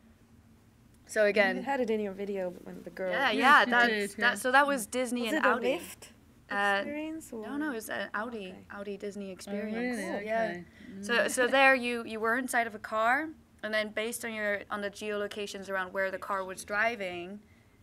So again, You had it in your video when the girl. yeah, Yes, yeah, you that, did, that, yeah. so that was Disney Was and it a Audi. lift Uh, experience? or? No, no, it was an Audi, Okay. Audi Disney Oh, experience. really? Yeah. Okay. So, so there you, you were inside of a car, and then based on your on the geolocations around where the car was driving,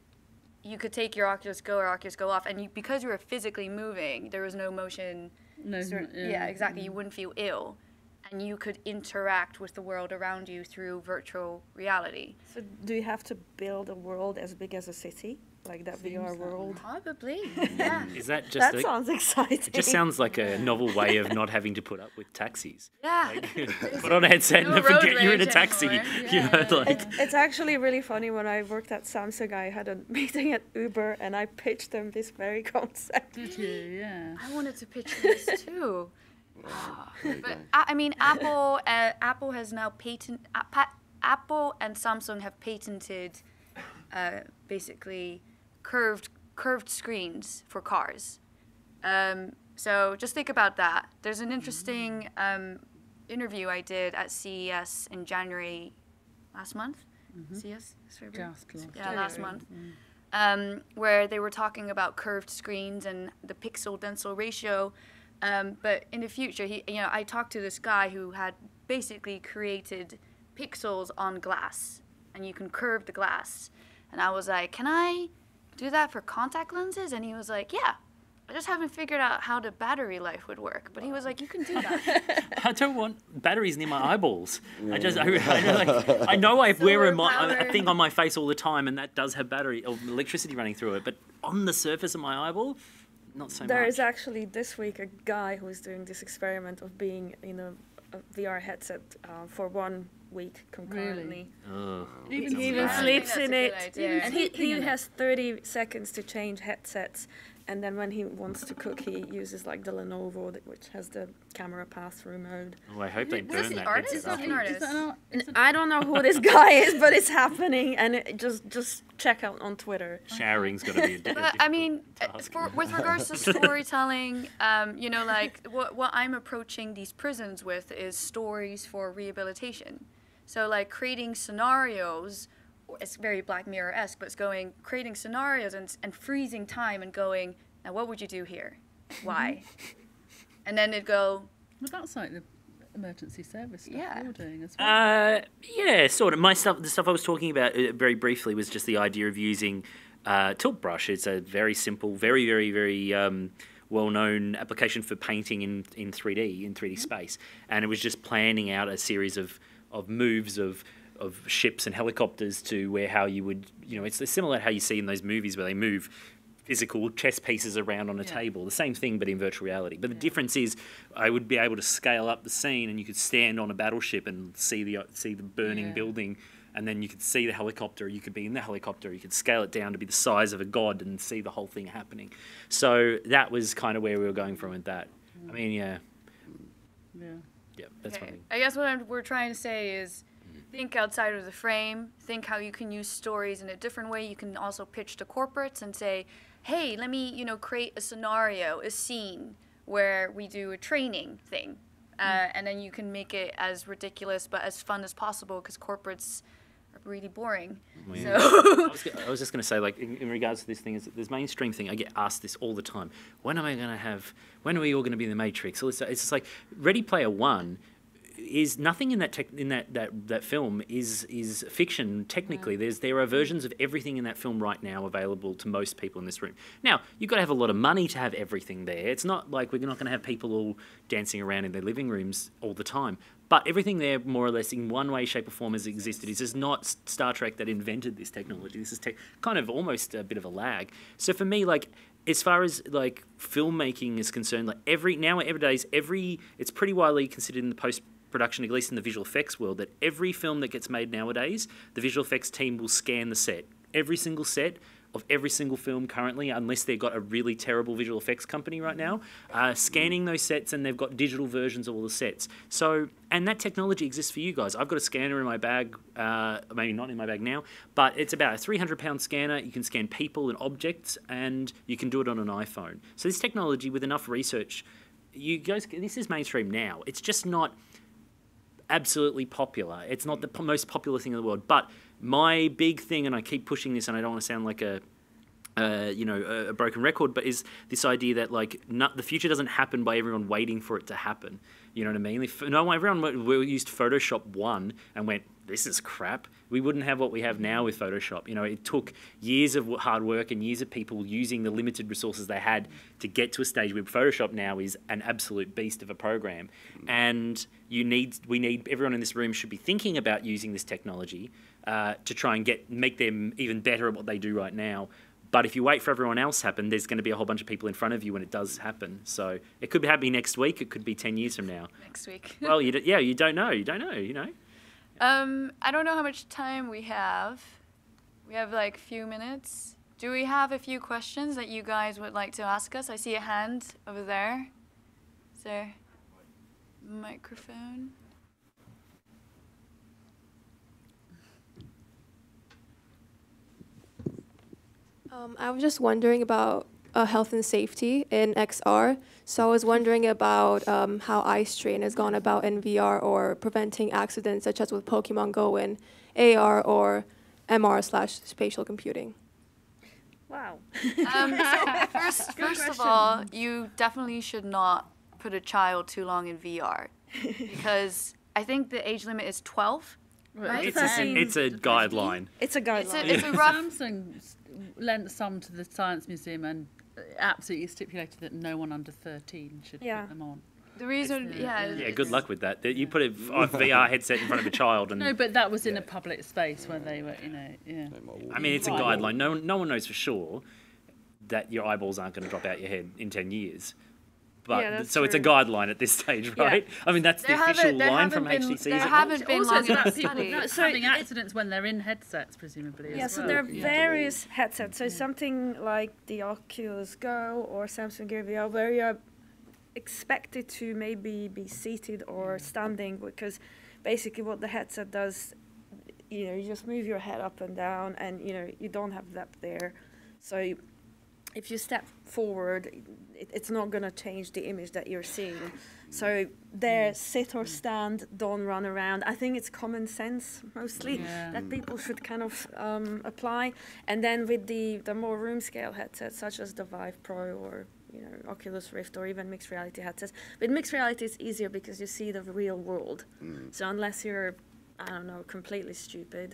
you could take your Oculus Go or Oculus Go off, and you, because you were physically moving, there was no motion. No, sort- yeah. yeah, exactly. You wouldn't feel ill, and you could interact with the world around you through virtual reality. So do you have to build a world as big as a city, like that V R Seems that world? Probably. Yeah. Is that just That a- sounds exciting. It just sounds like a novel way of not having to put up with taxis. Yeah. Like, put on a headset No and road forget you're in a rage taxi. anymore. You Yeah, know, yeah, like It's, it's actually really funny. When I worked at Samsung, I had a meeting at Uber, and I pitched them this very concept. Did you? Yeah. I wanted to pitch this too. There you But go. I, I mean, Apple uh, Apple has now patent uh, pa- Apple and Samsung have patented uh, basically curved curved screens for cars. Um, so just think about that. There's an interesting um, interview I did at C E S in January last month. C E S? It's February? Just last Yeah, last January. month. Um, where they were talking about curved screens and the pixel densile ratio. Um, but in the future, he, you know, I talked to this guy who had basically created pixels on glass, and you can curve the glass. And I was like, can I do that for contact lenses? And he was like, yeah. I just haven't figured out how the battery life would work. But he was like, you can do that. I don't want batteries near my eyeballs. I just, I, I, like, I know I wear a, mi- a power. thing on my face all the time, and that does have battery or electricity running through it. But on the surface of my eyeball, not so There much. is actually this week a guy who is doing this experiment of being in a, a V R headset uh, for one week concurrently. Ugh. He Even he even sleeping. sleeps I think in that's a it, good idea. and he, Sleeping he in it. has thirty seconds to change headsets. And then when he wants to cook, he uses like the Lenovo, that- which has the camera pass-through mode. Oh, I hope they Was burn he that artist? headset Is he an up. artist? Is that not, is it, I don't know who this guy is, but it's happening, and it, just just check out on Twitter. Showering's got to be a, di- a But I difficult mean, uh, task. for, with regards to storytelling, um, you know, like what what I'm approaching these prisons with is stories for rehabilitation. So like creating scenarios, it's very Black Mirror-esque, but it's going creating scenarios and and freezing time and going, now what would you do here? Why? And then it'd go, well, that's like the emergency service stuff Yeah. you're doing as well. Uh, yeah, sort of. My stuff, the stuff I was talking about uh, very briefly was just the idea of using uh, tilt brush. It's a very simple, very, very, very um, well-known application for painting in, in three D, in three D space. And it was just planning out a series of, of moves of of ships and helicopters to where how you would, you know, it's similar to how you see in those movies where they move physical chess pieces around on a Yeah. table. The same thing, but in virtual reality. But the difference is, I would be able to scale up the scene, and you could stand on a battleship and see the see the burning Yeah. building, and then you could see the helicopter. You could be in the helicopter. You could scale it down to be the size of a god and see the whole thing happening. So that was kind of where we were going from with that. I mean, yeah, Yeah. yeah, that's okay. funny. I guess what I'm, we're trying to say is think outside of the frame, think how you can use stories in a different way. You can also pitch to corporates and say, hey, let me, you know, create a scenario, a scene where we do a training thing. Uh, and then you can make it as ridiculous but as fun as possible because corporates are really boring. Yeah. So I, was, go- I was just going to say, like, in, in regards to this thing, is this mainstream thing, I get asked this all the time. When am I going to have, when are we all going to be in the Matrix? So it's, it's just like, Ready Player One, is nothing in that tech, in that, that, that film is is fiction technically. Mm. There's there are versions of everything in that film right now available to most people in this room. Now, you've got to have a lot of money to have everything there. It's not like we're not going to have people all dancing around in their living rooms all the time. But everything there, more or less, in one way, shape, or form, has existed. It's just not Star Trek that invented this technology. This is te- kind of almost a bit of a lag. So for me, like, as far as like filmmaking is concerned, like every now nowadays, every it's pretty widely considered in the post production, at least in the visual effects world, that every film that gets made nowadays, the visual effects team will scan the set, every single set of every single film currently, unless they've got a really terrible visual effects company right now, uh, scanning those sets, and they've got digital versions of all the sets. So, and that technology exists for you guys. I've got a scanner in my bag, uh, maybe not in my bag now, but it's about a three hundred pound scanner. You can scan people and objects, and you can do it on an iPhone. So this technology, with enough research, you guys, this is mainstream now. It's just not absolutely popular. It's not the most popular thing in the world, but my big thing, and I keep pushing this, and I don't want to sound like a, uh, you know, a broken record, but is this idea that like not, the future doesn't happen by everyone waiting for it to happen. You know what I mean? If no, everyone we used Photoshop one and went, this is crap. We wouldn't have what we have now with Photoshop. You know, it took years of hard work and years of people using the limited resources they had to get to a stage where Photoshop now is an absolute beast of a program. And you need, we need, everyone in this room should be thinking about using this technology uh, to try and get make them even better at what they do right now. But if you wait for everyone else to happen, there's going to be a whole bunch of people in front of you when it does happen. So it could be happening next week. It could be ten years from now. Next week. Well, you d- yeah, you don't know. You don't know, you know. Um, I don't know how much time we have. We have like a few minutes. Do we have a few questions that you guys would like to ask us? I see a hand over there. Is there a microphone? Um, I was just wondering about uh, health and safety in X R. So I was wondering about um, how iStrain has gone about in V R or preventing accidents such as with Pokemon Go in A R or M R slash spatial computing. Wow. Um, so first, first of all, you definitely should not put a child too long in V R because I think the age limit is twelve. Right? It's a, it's a guideline. It's a guideline. It's a, it's a rough. Samsung lent some to the Science Museum and absolutely stipulated that no one under thirteen should Yeah. put them on. The reason, yeah. Yeah, good luck with that. You put a V R headset in front of a child, and No, but that was in a public space where they were, you know, yeah. I mean, it's a Right. guideline. No, no one knows for sure that your eyeballs aren't going to drop out your head in ten years. But Yeah, that's so it's a true. guideline at this stage, Yeah. right? I mean, that's There the official haven't- there line haven't from been- H T C. there isn't it? haven't been Also, long it's about enough people study. not So having it- accidents when they're in headsets, presumably. Yeah, as so well. there are various headsets. So something like the Oculus Go or Samsung Gear V R, where you're expected to maybe be seated or standing, because basically what the headset does, you know, you just move your head up and down, and you know you don't have depth there. So you, if you step forward, it, it's not going to change the image that you're seeing. So there, sit or stand, don't run around. I think it's common sense mostly Yeah. that people should kind of um, apply. And then with the, the more room scale headsets, such as the Vive Pro or you know Oculus Rift or even mixed reality headsets. With mixed reality, it's easier because you see the real world. Mm. So unless you're, I don't know, completely stupid.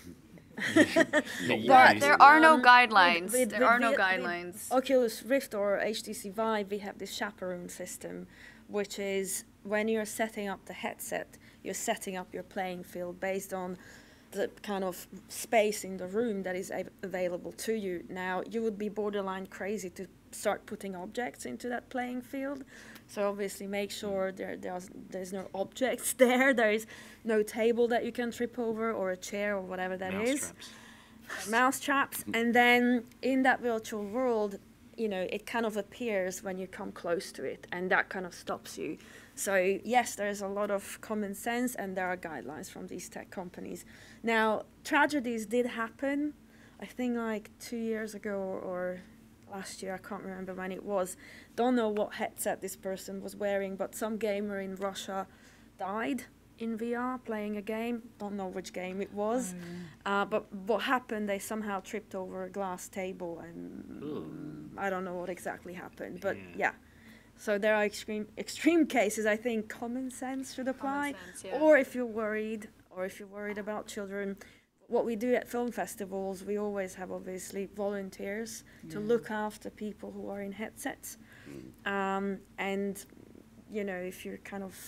But there are no Um, guidelines. with- with- there with are no V- with guidelines. Oculus Rift or H T C Vive, we have this chaperone system, which is when you're setting up the headset, you're setting up your playing field based on the kind of space in the room that is av- available to you. Now, you would be borderline crazy to start putting objects into that playing field. So obviously make sure there there's, there's no objects there. There is no table that you can trip over or a chair or whatever that is. Mouse traps. And then in that virtual world, you know, it kind of appears when you come close to it, and that kind of stops you. So yes, there's a lot of common sense, and there are guidelines from these tech companies. Now, tragedies did happen, I think like two years ago or last year, I can't remember when it was. Don't know what headset this person was wearing, but some gamer in Russia died in V R playing a game. Don't know which game it was. Uh, but what happened, they somehow tripped over a glass table, and I don't know what exactly happened. But yeah, So there are extreme extreme cases. I think common sense should apply. Common sense, yeah. Or if you're worried, or if you're worried about children, what we do at film festivals, we always have obviously volunteers to Yeah. look after people who are in headsets. Um, and you know, if you're kind of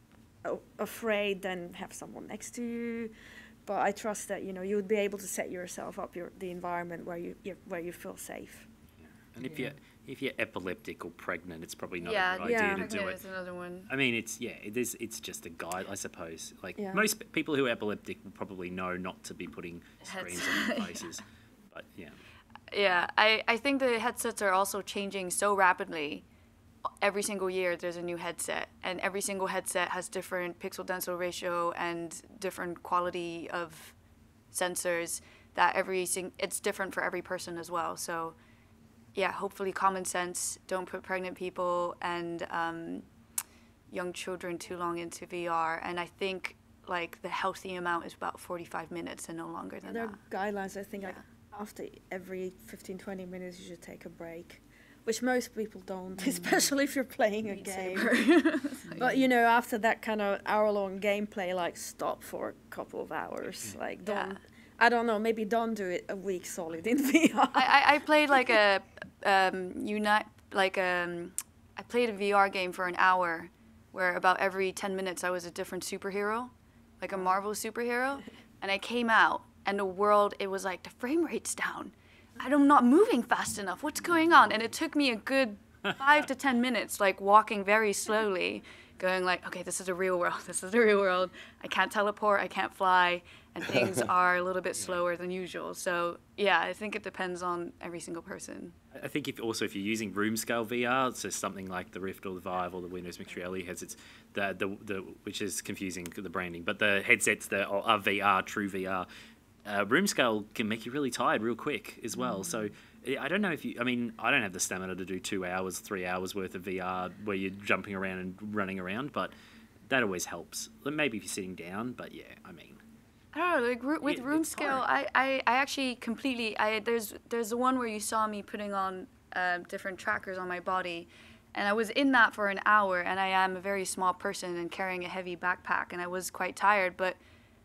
a- afraid, then have someone next to you. But I trust that you know you would be able to set yourself up your the environment where you, you where you feel safe. And if you're if you're epileptic or pregnant, it's probably not Yeah, a good yeah. idea to do Pregnant it. is another one. I mean, it's yeah, it is. It's just a guide, I suppose. Like Yeah. most p- people who are epileptic will probably know not to be putting screens on their faces. But yeah, Yeah, I, I think the headsets are also changing so rapidly. Every single year there's a new headset, and every single headset has different pixel density ratio and different quality of sensors that every sing it's different for every person as well. So yeah, hopefully common sense, don't put pregnant people and um, young children too long into V R. And I think like the healthy amount is about forty-five minutes and no longer than There that. are guidelines. I think like after every fifteen, twenty minutes you should take a break, which most people don't, especially if you're playing a Beat game. Saber. But you know, after that kind of hour-long gameplay, like stop for a couple of hours. Like don't, Yeah. I don't know, maybe don't do it a week solid in V R. I, I, I played like a um, unite like um, I played a V R game for an hour, where about every ten minutes I was a different superhero, like a Marvel superhero, and I came out and the world it was like the frame rate's down, I'm not moving fast enough. What's going on? And it took me a good five to ten minutes, like walking very slowly, going like, okay, this is a real world. This is the real world. I can't teleport. I can't fly. And things are a little bit slower than usual. So yeah, I think it depends on every single person. I think if also if you're using room scale V R, so something like the Rift or the Vive or the Windows Mixed Reality headsets, the the, the which is confusing the branding, but the headsets that are, are V R, true V R, uh, room scale can make you really tired real quick as well. Mm. So I don't know if you, I mean, I don't have the stamina to do two hours, three hours worth of V R where you're jumping around and running around, but that always helps. Maybe if you're sitting down, but yeah, I mean. I don't know, like ro- with Yeah, room it's scale, hard. I, I, I actually completely, I there's there's the one where you saw me putting on uh, different trackers on my body, and I was in that for an hour, and I am a very small person and carrying a heavy backpack, and I was quite tired, but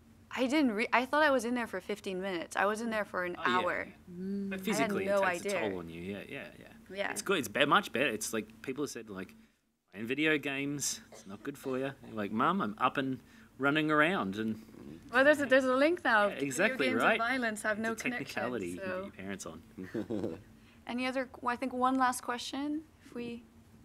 I didn't, re- I thought I was in there for fifteen minutes. I was in there for an Oh, yeah. hour. But physically, I had no it takes idea. a toll on you. Yeah, yeah, yeah. Yeah. It's good. It's be- much better. It's like people have said, like, playing video games, it's not good for you. You're like, Mum, I'm up and running around. And Well, there's a, there's a link now. Yeah, exactly, Video games right? and violence have no it's a technicality connection. you can So. get your parents on. Any other, well, I think one last question, if we...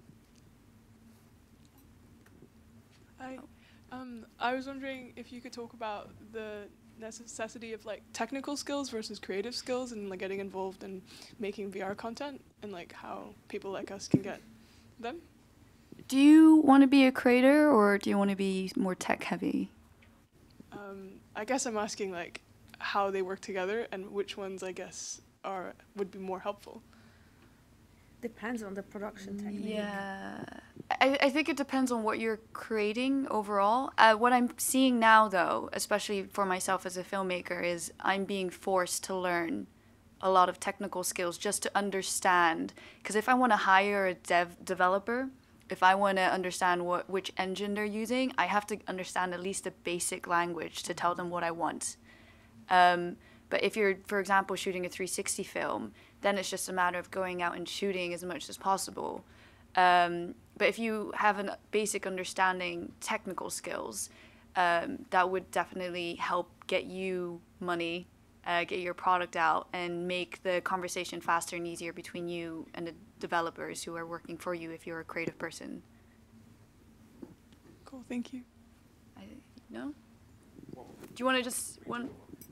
Hi. Um, I was wondering if you could talk about the necessity of like technical skills versus creative skills and like getting involved in making V R content and like how people like us can get them. Do you want to be a creator or do you want to be more tech heavy? Um, I guess I'm asking like how they work together and which ones I guess are would be more helpful. Depends on the production technique. Yeah. I, I think it depends on what you're creating overall. Uh, what I'm seeing now, though, especially for myself as a filmmaker, is I'm being forced to learn a lot of technical skills just to understand. Because if I want to hire a dev developer, if I want to understand what which engine they're using, I have to understand at least a basic language to tell them what I want. Um, but if you're, for example, shooting a three sixty film, then it's just a matter of going out and shooting as much as possible. Um, but if you have a basic understanding, technical skills, um, that would definitely help get you money, uh, get your product out, and make the conversation faster and easier between you and the developers who are working for you if you're a creative person. Cool, thank you. I, no? Do you want to just one?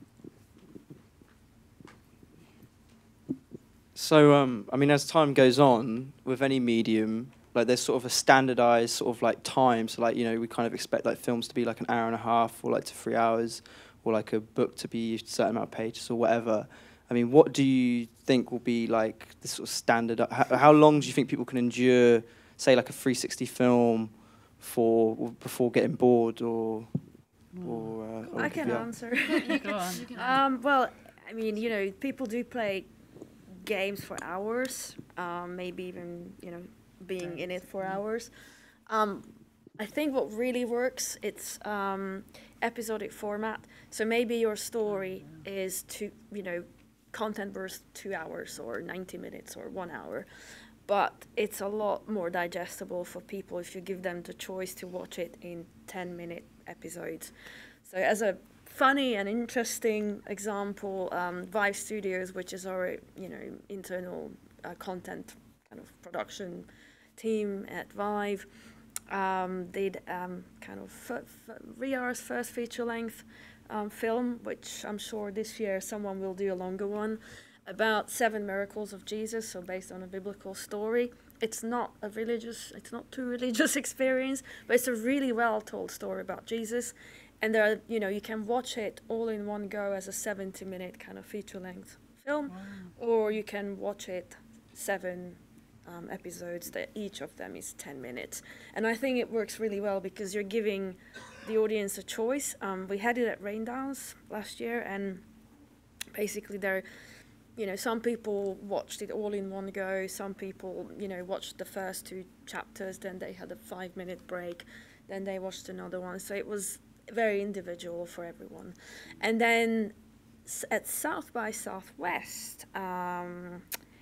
So, um, I mean, as time goes on with any medium, like there's sort of a standardized sort of like time. So, like, you know, we kind of expect like films to be like an hour and a half or like to three hours or like a book to be a certain amount of pages or whatever. I mean, what do you think will be like the sort of standard? How, how long do you think people can endure, say, like a three sixty film for before getting bored or... or, uh, or I can yeah. answer. You go on. um, well, I mean, you know, people do play games for hours, um, maybe even, you know, being in it for hours. Um, I think what really works, it's um, episodic format. So maybe your story is two, you know, content versus two hours or ninety minutes or one hour. But it's a lot more digestible for people if you give them the choice to watch it in ten minute episodes. So as a funny and interesting example, um, Vive Studios, which is our, you know, internal uh, content kind of production team at Vive, um, did um, kind of V R's first feature-length um, film, which I'm sure this year someone will do a longer one, about seven miracles of Jesus, so based on a biblical story. It's not a religious, it's not too religious experience, but it's a really well-told story about Jesus. And there are, you know, you can watch it all in one go as a seventy minute kind of feature-length film, wow. Or you can watch it seven um, episodes that each of them is ten minutes. And I think it works really well because you're giving the audience a choice. Um, we had it at Raindowns last year, and basically there, you know, some people watched it all in one go. Some people, you know, watched the first two chapters, then they had a five minute break, then they watched another one. So it was very individual for everyone. And then at South by Southwest, um,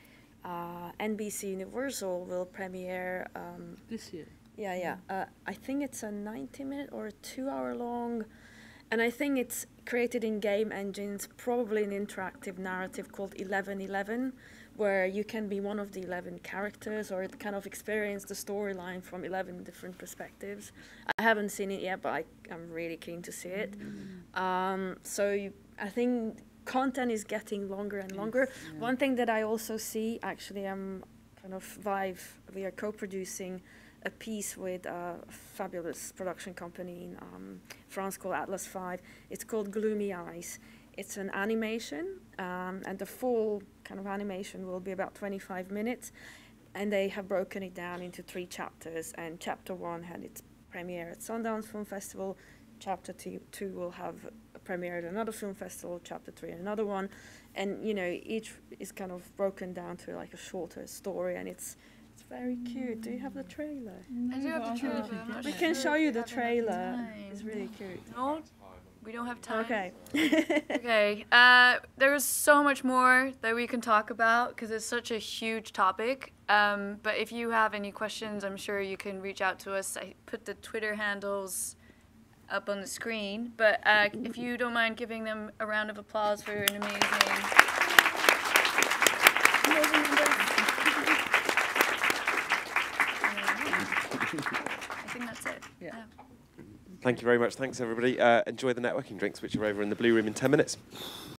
uh, N B C Universal will premiere um, this year. Yeah, yeah. Uh, I think it's a ninety minute or a two hour long, and I think it's created in game engines, probably an interactive narrative called eleven eleven, where you can be one of the eleven characters or kind of experience the storyline from eleven different perspectives. I haven't seen it yet, but I, I'm really keen to see it. Mm. Um, so you, I think content is getting longer and longer. Yes, yeah. One thing that I also see, actually, I'm kind of Vive, we are co-producing a piece with a fabulous production company in um, France called Atlas five. It's called Gloomy Eyes. It's an animation, um, and the full kind of animation will be about twenty-five minutes, and they have broken it down into three chapters, and chapter one had its premiere at Sundance Film Festival, chapter two, two will have a premiere at another film festival, chapter three another one, and you know, each is kind of broken down to like a shorter story, and it's It's very cute. Do you have the trailer? No, I do have the trailer. But we can show you the trailer. It's really cute. No, we don't have time. Okay. Okay. Uh, there's so much more that we can talk about because it's such a huge topic. Um, but if you have any questions, I'm sure you can reach out to us. I put the Twitter handles up on the screen. But uh, if you don't mind giving them a round of applause for an amazing, amazing number. I think that's it. Yeah. yeah. Thank you very much. Thanks, everybody. Uh, enjoy the networking drinks, which are over in the blue room in ten minutes.